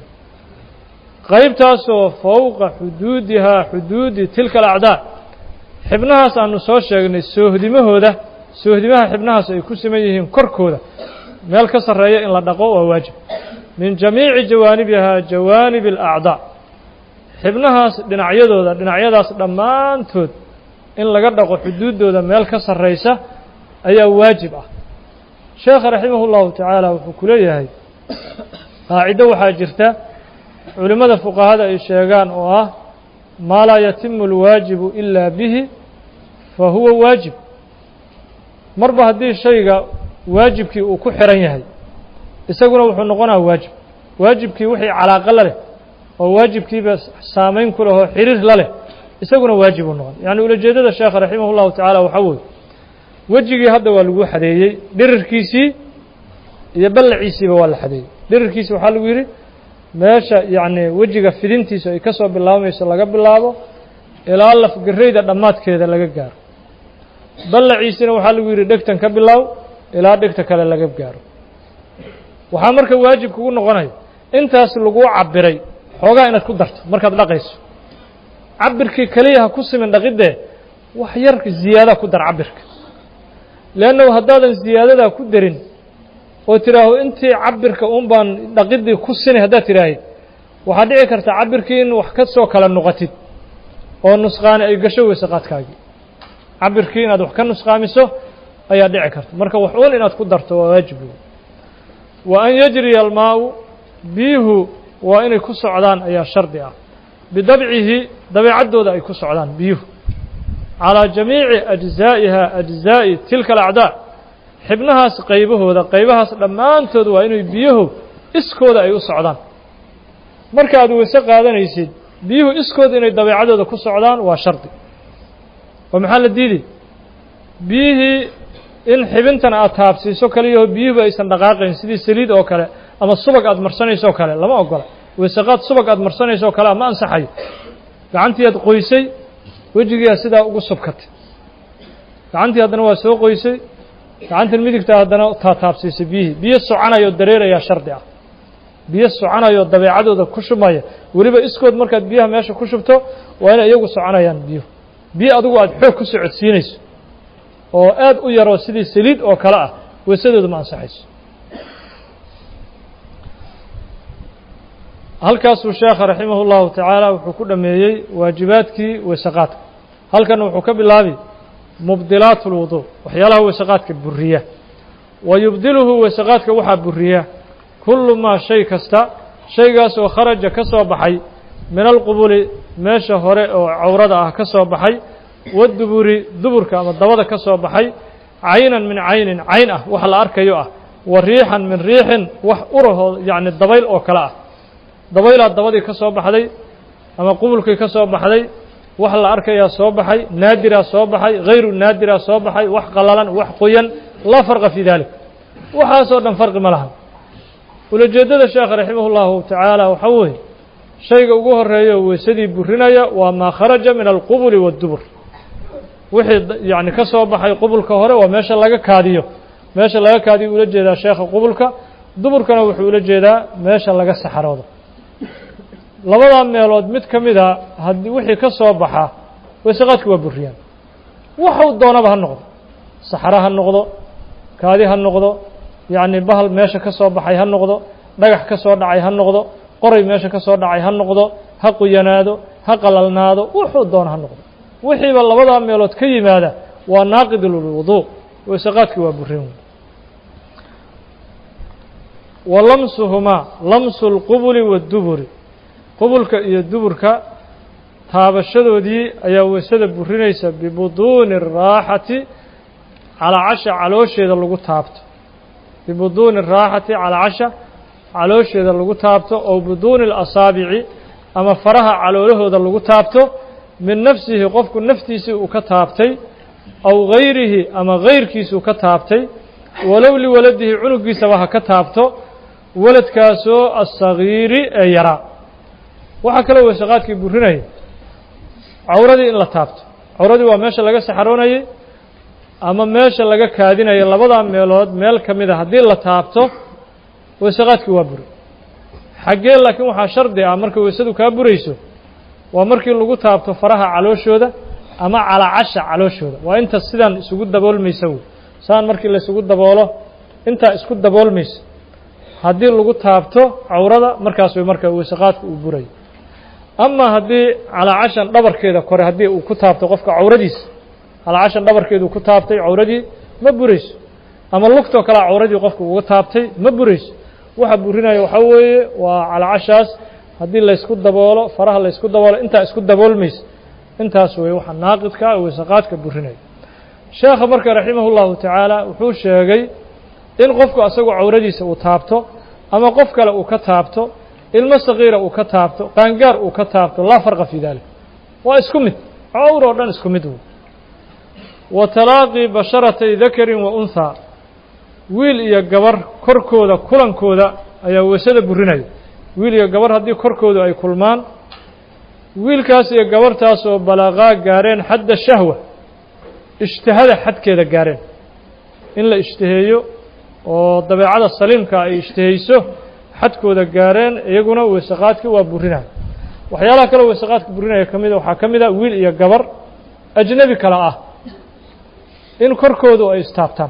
qaybtaasoo fawqa xuduudiha xuduudi tilka alacdaa xibnahaas aanu soo sheegnay soohdimaha xibnahaas ay ku siman yihiin korkooda meel ka sarreeya in la dhaqo waa waajib min jamiici jawaanibiha jawaanib alacdaa xibnahaas dhinacyadaas dhammaantood in laga dhaqo xuduuddooda meel ka sarreysa ayaa waajib ah sheekh raximah اllahu tacaala wuxuu ku leeyahay qaacido waxaa jirta culimmada fuqahada ay sheegaan oo ah maa laa yatimu اlwaajibu ilaa bihi fa huwa waajib marba haddii shayga waajibkii uu ku xiran yahay isaguna wuxuu noqonaa waajibkii wixii calaaqa la leh oo waajibkiiba saamayn ku leh oo xiriir la leh isaguna waajib uu noqon yani ulajeedada sheekha raximah اllahu tacaala waxaa weeye wejigii hadda waa lagu xadeeyey dhirirkiisii iyo ballaciisiiba waa la xadeeyey dhirirkiisi waxaa lagu yidhi meesha yacni wejiga fidintiisa ay ka soo bilaabamayso laga bilaabo ilaa lafgarayda dhammaadkeeda laga gaaro ballaciisina waxaa lagu yidhi dhegtan ka bilaaw ilaa dhegta kale laga gaaro waxaa marka waajib kugu noqonayo intaas laguu cabiray xoogaa inaad ku darto markaad dhaqayso cabirkii keliya ha ku simin dhaqidee wax yar ziyaada ku dar cabirka leannahu haddaadan ziyaadadaa ku darin oo tidhaaho intii cabirka un baan dhaqidii ku sinay haddaad tidhaahid waxaad dhici karta cabirkii in wax ka soo kala noqotid oo nusqaani ay gasho wasaqaadkaagii cabirkii inaad wax ka nusqaamiso ayaa dhici karta marka wax uun inaad ku darto waa waajib wa an yajriya almaau biyuhu waa inay ku socdaan ayaa shardi ah bidabcihi dabeecaddooda ay ku socdaan biyuhu على جميع أجزائها أجزاء تلك الأعداء حبنها قيبه ذا قيبها لما أنت وإنه بيه إسكود أي صعدان مركز وسق هذا يسيد بيه إسكود إنه يدبي عدد كل صعدان وشرطي ومحل الديدي بيه إن حبنتنا أتابسي سوكليه بيه بيسن دقاقين سيدي سليد أو كلا أما الصبق أدمرساني سوكلا لما أقول وسقات صبق أدمرساني سوكلا ما أنصحي قعنتي يد قويسي وجهي سيدا ugu subkatay gacantii hadana waa soo qoysay gacanta midigta hadana taabsiisay biyo socanayo dareeraya shardi ah biyo socanayo dabeecadooda ku shumaya waliba iskood markaad biyaha meesha ku shubto waa inay iyagu soconayaan biyo adigu aad xoog ku socodsiinayso oo aad u yaro sidii saliid oo kala ah weesadooda ma ansaxayso halkaas uu sheekh raximahullahu ta'ala wuxuu ku dhameeyay waajibaadkii weesaqaadka halkan wuxuu ka bilaabay mubdilaatul wudu waxyaalaha weesaqaadka buriya wayubdiluhu weesaqaadka waxa buriya kullu ma shay kasta shaygaas oo kharaja ka soo baxay min alqubuli meesha hore oo awrada ah ka soo baxay waduburi duburka ama dabada ka soo baxay aynan min aynin ayn ah wax la arkayo ah wariixan min riixin wax uraho yaani dabayl oo kala ah dabayla dabadii ka soo baxday ama qubulkii ka soo baxday wax la arkayaa soo baxay naadira soo baxay غير naadira soo baxay wax qalalan wax qoyan la farqa fi dalik waxa soo dhan farqi ma laha ulajeedada sheekh raximahullahu ta'ala waxa weey shayga ugu horeeyo weesadii burinaya waa ma kharaja min alqubul wadubur wixii yaani ka soo baxay qubulka hore waa meesha laga kaadiyo ula jeedaa sheekha qubulka duburkana wuxuu ula jeedaa meesha laga saxaroodo labada meelood mid kamida hadii wixii ka soo baxa weesaqadku waa buriyaan waxa uu doonaba ha noqdo saxara ha noqdo kaadi ha noqdo yaani bahal meesha ka soo baxay ha noqdo dhagax ka soo dhacay ha noqdo qoray meesha ka soo dhacay ha noqdo ha quyanaado ha qalalnaado wuxuu doon ha noqdo wixii ba labada meelood ka yimaada waa naaqidul wudu weesaqadku waa buriyaan ولمسهما لمس القبل والدبر قبلك iyo duburka taabashadoodii ayaa weesada burinaysa bibuduun raaxati ala asha caloosheeda lagu taabto bibuduun raaxati ala asha caloosheeda lagu taabto oo buduun al-asaabi'i ama faraha caloolahooda lagu taabto min nafsihi qofku naftiisa uu ka taabtay aw ghayrihi ama ghayrkiisu ka taabtay walaw li waladihi cunugiisa waxa ka taabto waladkaasoo as-sagiiri ee yara waxa kale weesaqaadkii burinay awradii in la taabto awradii waa meesha laga saxaroonayay ama meesha laga kaadinayo labada meelood meel kamida hadii la taabto weesaqaadkii waa buri xagee laakiin waxa shardi ah marka weesadu ka burayso waa markii lagu taabto faraha calooshooda ama cala casha calooshooda waa inta sidan isugu daboolmayso saan markii la isugu daboolo inta isku daboolmayso hadii lagu taabto awrada markaas way marka weesaqaadku u buray ama hadii cala cashan dhabarkeeda kore hadii uu ku taabto qofka awradiis cala cashan dhabarkeedu ku taabtay awradii ma burayso ama lugto kala awradii qofku ugu taabtay ma burayso waxa burinayo waxa weeye waa cala cashaas hadii la isku daboolo faraha la isku daboolo inta isku daboolmayso intaas way waxa naaqidka weesaqaadka burinayo sheekh marka raximahullahu ta'ala wuxuu sheegay in qofku asagoo awradiisa uu taabto ama qof kale uu ka taabto ilmo sagiira uu ka taabto qaangaar uu ka taabto la farqa fi dalik waa isku mid awro dhan isku mid wa talaaqi basharatay dhakarin wa untha wiil iyo gabar korkooda kulankooda ayaa weesada burinayo wiil iyo gabar hadii korkooda ay kulmaan wiilkaas iyo gabartaas oo balaaqa gaareen xadda shahwa ijtihada xadkeeda gaareen in la ijtiheeyo oo dabeecada saliimka ay ijtihayso xadkooda gaareen iyaguna weesaqaadka waa burinay waxyaalaha kale weesaqaadka burinaya kamida waxa kamida wiil iyo gabar ajnabi kala ah in korkoodu ay istaabtaan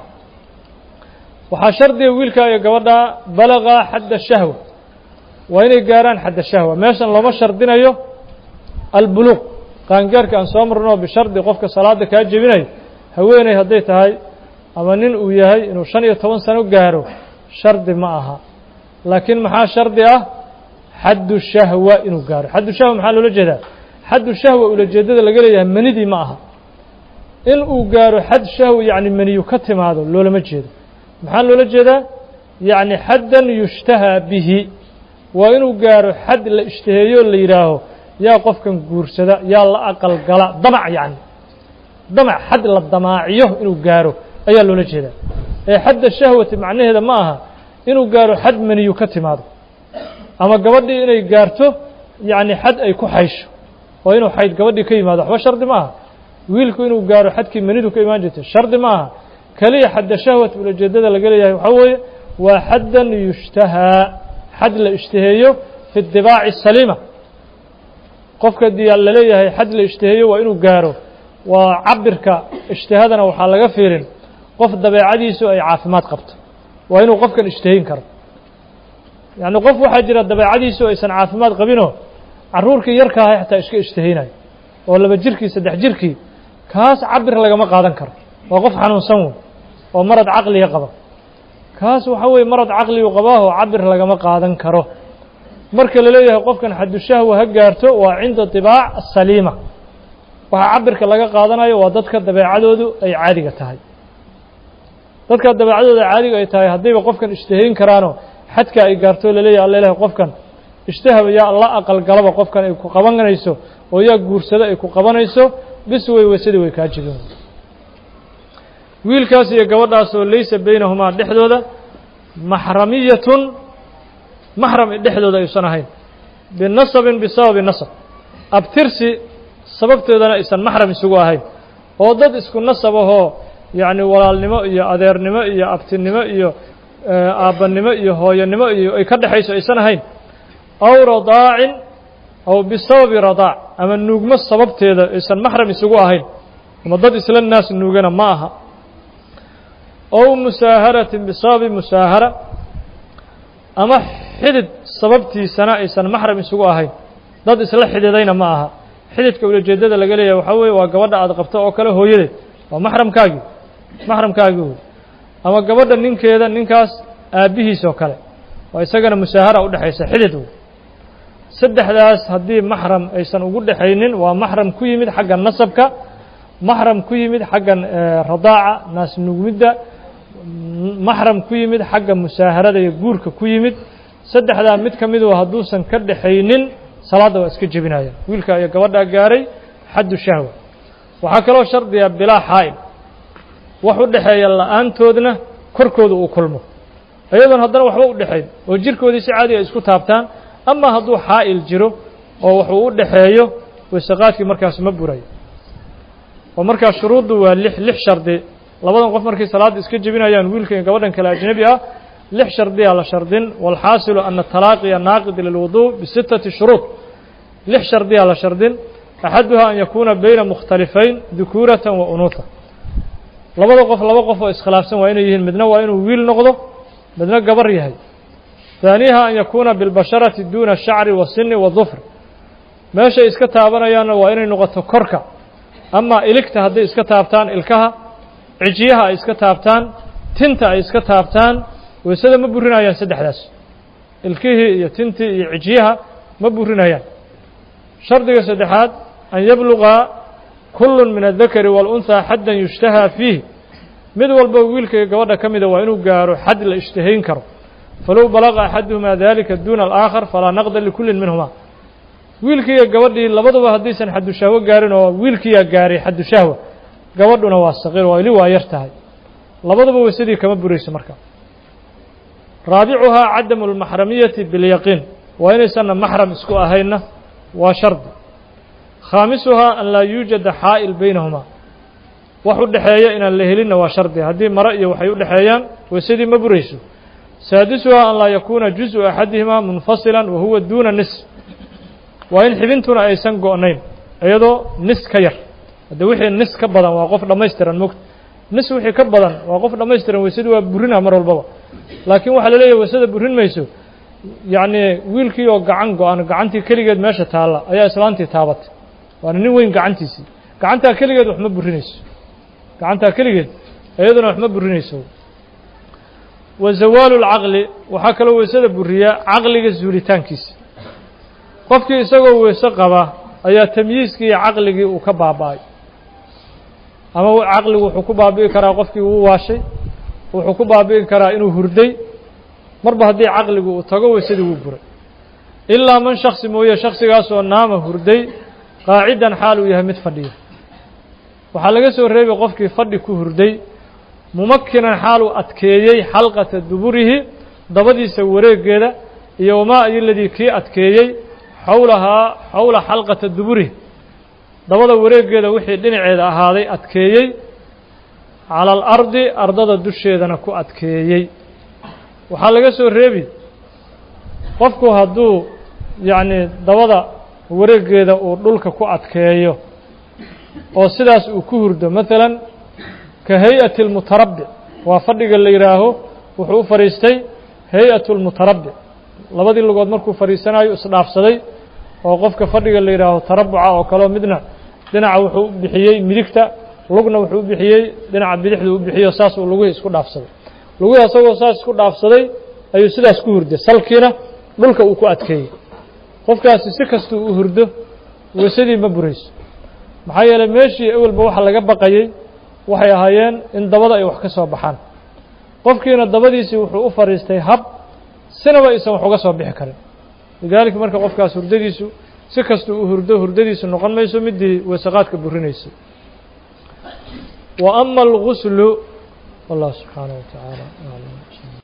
waxa shardi wiilka iyo gabadha balaga xadda shahwa waa inay gaaraan xadda shahwa meeshan lama shardinayo albuluq qaangaarka aan soo marno bishardi qofka salaada ka jebinay haweenay haday tahay ama nin uu yahay inuu 15 sano gaaro shardi ma aha laakiin maxaa shardi ah xaddu shahwa inuu gaaro xaddu shahwa maxaa loo jeedaa xaddu shahwa ula jeedada laga leeyahay manidii ma aha إن أجار حد شهوة يعني من يكتم هذا لولا مجد محل لولا جدا يعني حدا يشتهى به وإن أجار حد الاشتهيو اللي يراه يا قف كان جورسدا يا الله أقل قلا ضمع يعني ضمع حد للضماعيه إن أجاره أي لولا جدا حد الشهوة معناه هذا معها إن أجار حد من يكتم هذا أما قبضي إنه يجارته يعني حد أي كحيش وإنه حيد قبضي كيما هذا هو شرط معها ويلكو إنه جاره حد كي منيدو كيما جته شرط معها كليه حد الشهوة والجدد اللي قال له حوي وحدا يشتهى حد الاشتهيه في الطباع السليمة قفك دي اللي ليه حد الاشتهيه وإنه جاره وعبرك اجتهادنا وحلقة فيرن قف الطبيعة عديسو أي عافمات قبط وإنه قفك الاشتهين كرب يعني قف واحد جرى الطبيعة عديسو أي سن عافمات قبينه عرورك يركها حتى إشك اشتهينا ولا بجركي سدح جركي كاس عبر لقى ما قادن كر وقف حنون سمو ومرض عقلي يقبه كاس وحوي مرض عقلي وقباه عبر لقى ما قادن كره مركل لليه قف كان حد الشهوة هجارته وعند الطباع السليمة وعبر لقى قادنا وضدك الطبيعة عدودو أي عادي تهاي ضدك الطبيعة عدودو عادي أي تهاي هدي وقف كان اشتهين كرانو حتى أي جارته لليه الله له قف كان اشتهى يا الله أقل قلبه قف كان يكو قبنجنيسو ويا جورسدا يكو قبنيسو بس ويسدي ويكاجبون ويل كاسي جواداس ليس بينهما دحدودا محرمية محرم دحدودا يسنهين بالنصب بسبب النصب أبترسي سببتودنا إنسان محرم يسوقهين وضد إسكن نصبه يعني ولا النماء يا أدير نماء يا أبت النماء يا أب النماء يا هو النماء يكده حيث إنسانهين أو رضاع أو بسبب رضاع أما النجم السببت هذا إنسان محرم يسوقهين ومضاد إسلام الناس النجنا معها أو مساهرة بسبب مساهرة أما حدد سببتي سنة إنسان محرم يسوقهين ضد إسلام حددين معها حدد كول الجدد اللي قال لي وحوي وجواد عاد قبته أكله هو يده ومحرم كاجي محرم كاجي أما جواد النين كذا النين كاس أبيه سوكله ويسجن مساهرة وده حيس حدده سدح داس هدي محرم إنسان وجود حينين ومحرم كويمد حق النسب كا محرم كويمد حق رضاعة ناس نجمدة محرم كويمد حق مساهرة يجورك كويمد سدح دا مد كمد وهدوسا كد حينين صلاة واسكت بنايا ويلك يا جواد جاري حد الشهوة وحكروا شرط يا بلا حائل وحد حي الله أنت ودنا كركود وكلمه أيضا هذا وحود حي وجيركود سعادة اسكت هابتان أما هذا حائل جرو وحود حيه والسقات في مركز مبوري ومركز شروط واللح شرط لبضن قف مركز صلاة اسكت بنايا ويلك يا جواد كلا أجنبيها لح شرطي على شرطين والحاصل أن التلاقي الناقض للوضوء بستة شروط لح شرطي على شرطين أحدها أن يكون بين مختلفين ذكورة وأنوثة لبا قف إسخلاف سن وإنه يهن مدنا وإنه ويل نقضه مدنا قبر يهي ثانيها أن يكون بالبشرة دون الشعر والسن والظفر ماشي إسكتابنا يعني وإنه نقطة كركة أما إلكت هذه إسكتابتان إلكها عجيها إسكتابتان تنتا إسكتابتان ويسد ما بورينايان سدح داس الكيه يتنتي يعجيها ما بورينايان شرط سدحات أن يبلغ كل من الذكر والأنثى حدا يشتهى فيه مد والبويلك جودا كمدا وإنه جارو حد الاشتهين كرو فلو بلغ أحدهما ذلك دون الآخر فلا نقد لكل منهما ويلك جودي لبضوا هديسا حد الشهوة جارين ويلك جاري حد الشهوة جودنا والصغير وإلي ويرتهي لبضوا وسدي كما بريس مركب رابعها عدم المحرمية باليقين وإن سنة محرم اسكو أهينا وشرط خامسها أن لا يوجد حائل بينهما وحد حياء إن اللهلين وشرط هذه مرأي وحيود حيان وسيدي مبريسو سادسها أن لا يكون جزء أحدهما منفصلا وهو دون النصف وإن حبنتنا أي سنقو أنين أيضا نصف كير هذا وحي النصف كبضا وقف لما يسترن مكت نصف وحي كبضا وقف لما يسترن وسيدي وبرنا مر البابا لكن وحل ليه وسيدي برن ميسو يعني ويلكي وقعنقو أنا قعنتي كليقاد ماشا تالا أيا إسلانتي تابت وأنا نوين قعنتيسي قعنتها كليقاد وحمد برنيسو قعنتها كليقاد أيضا وحمد برنيسو وزوال العقل وحكى له وسيدي بريا عقلي الزوليتان كيس qofkii isagoo weeso qaba ayaa tamyiiskii caqligii uu ka baaba'ay ama caqligu wuxuu ku baabi'i karaa qofkii uu waashay wuxuu ku baabi'i karaa inuu hurday marba haddii caqligu uu tago weysadii wuu buray ilaa man shaksi mooye shaksigaasoo naama hurday qaacidan xaal uu yahay mid fadhiya waxaa laga soo reebay qofkii fadhi ku hurday mumakinan xaal uu adkeeyey xalqata duburihi dabadiisa wareegeeda iyo wamaa ayoladii kii adkeeyey xawla xalqata duburihi dabada wareegeeda wixii dhinaceeda ahaaday adkeeyey cala alardi ardada dusheedana ku adkeeyey waxaa laga soo reebi qofku hadduu yacni dabada wareegeeda uu dhulka ku adkeeyo oo sidaas uu ku hurdo maalan ka hay-ati almutarabbic waa fadhiga la yidhaaho wuxuu u fadhiistay hay-atu lmutarabbic labadii lugood markuu fadhiisanayo isdhaafsaday oo qofka fadhiga la yidhaaho tarabbuca oo kaleo midna dhinaca wuxuu u bixiyey midigta lugna wuxuu u bixiyey dhinaca bidixdu u bixiyo saas uu lugihii isku dhaafsaday lugihii asagoo saas isku dhaafsaday ayuu sidaas ku hurday salkiina dhulka uu ku adkeeyey qofkaasi si kastuu u hurdo weysadii ma burayso maxaa yeelay meeshii ewelba waxa laga baqayey waxay ahaayeen in dabada ay wax ka soo baxaan qofkiina dabadiisii wuxuu u fadhiistay hab sinaba aysan wax uga soo bixi karin lidaalika marka qofkaas hurdadiisu si kastuu u hurdo hurdadiisu noqon mayso midii weesaqaadka burinaysay wa ama alguslu wallahu subxaanaه wa tacaala aclam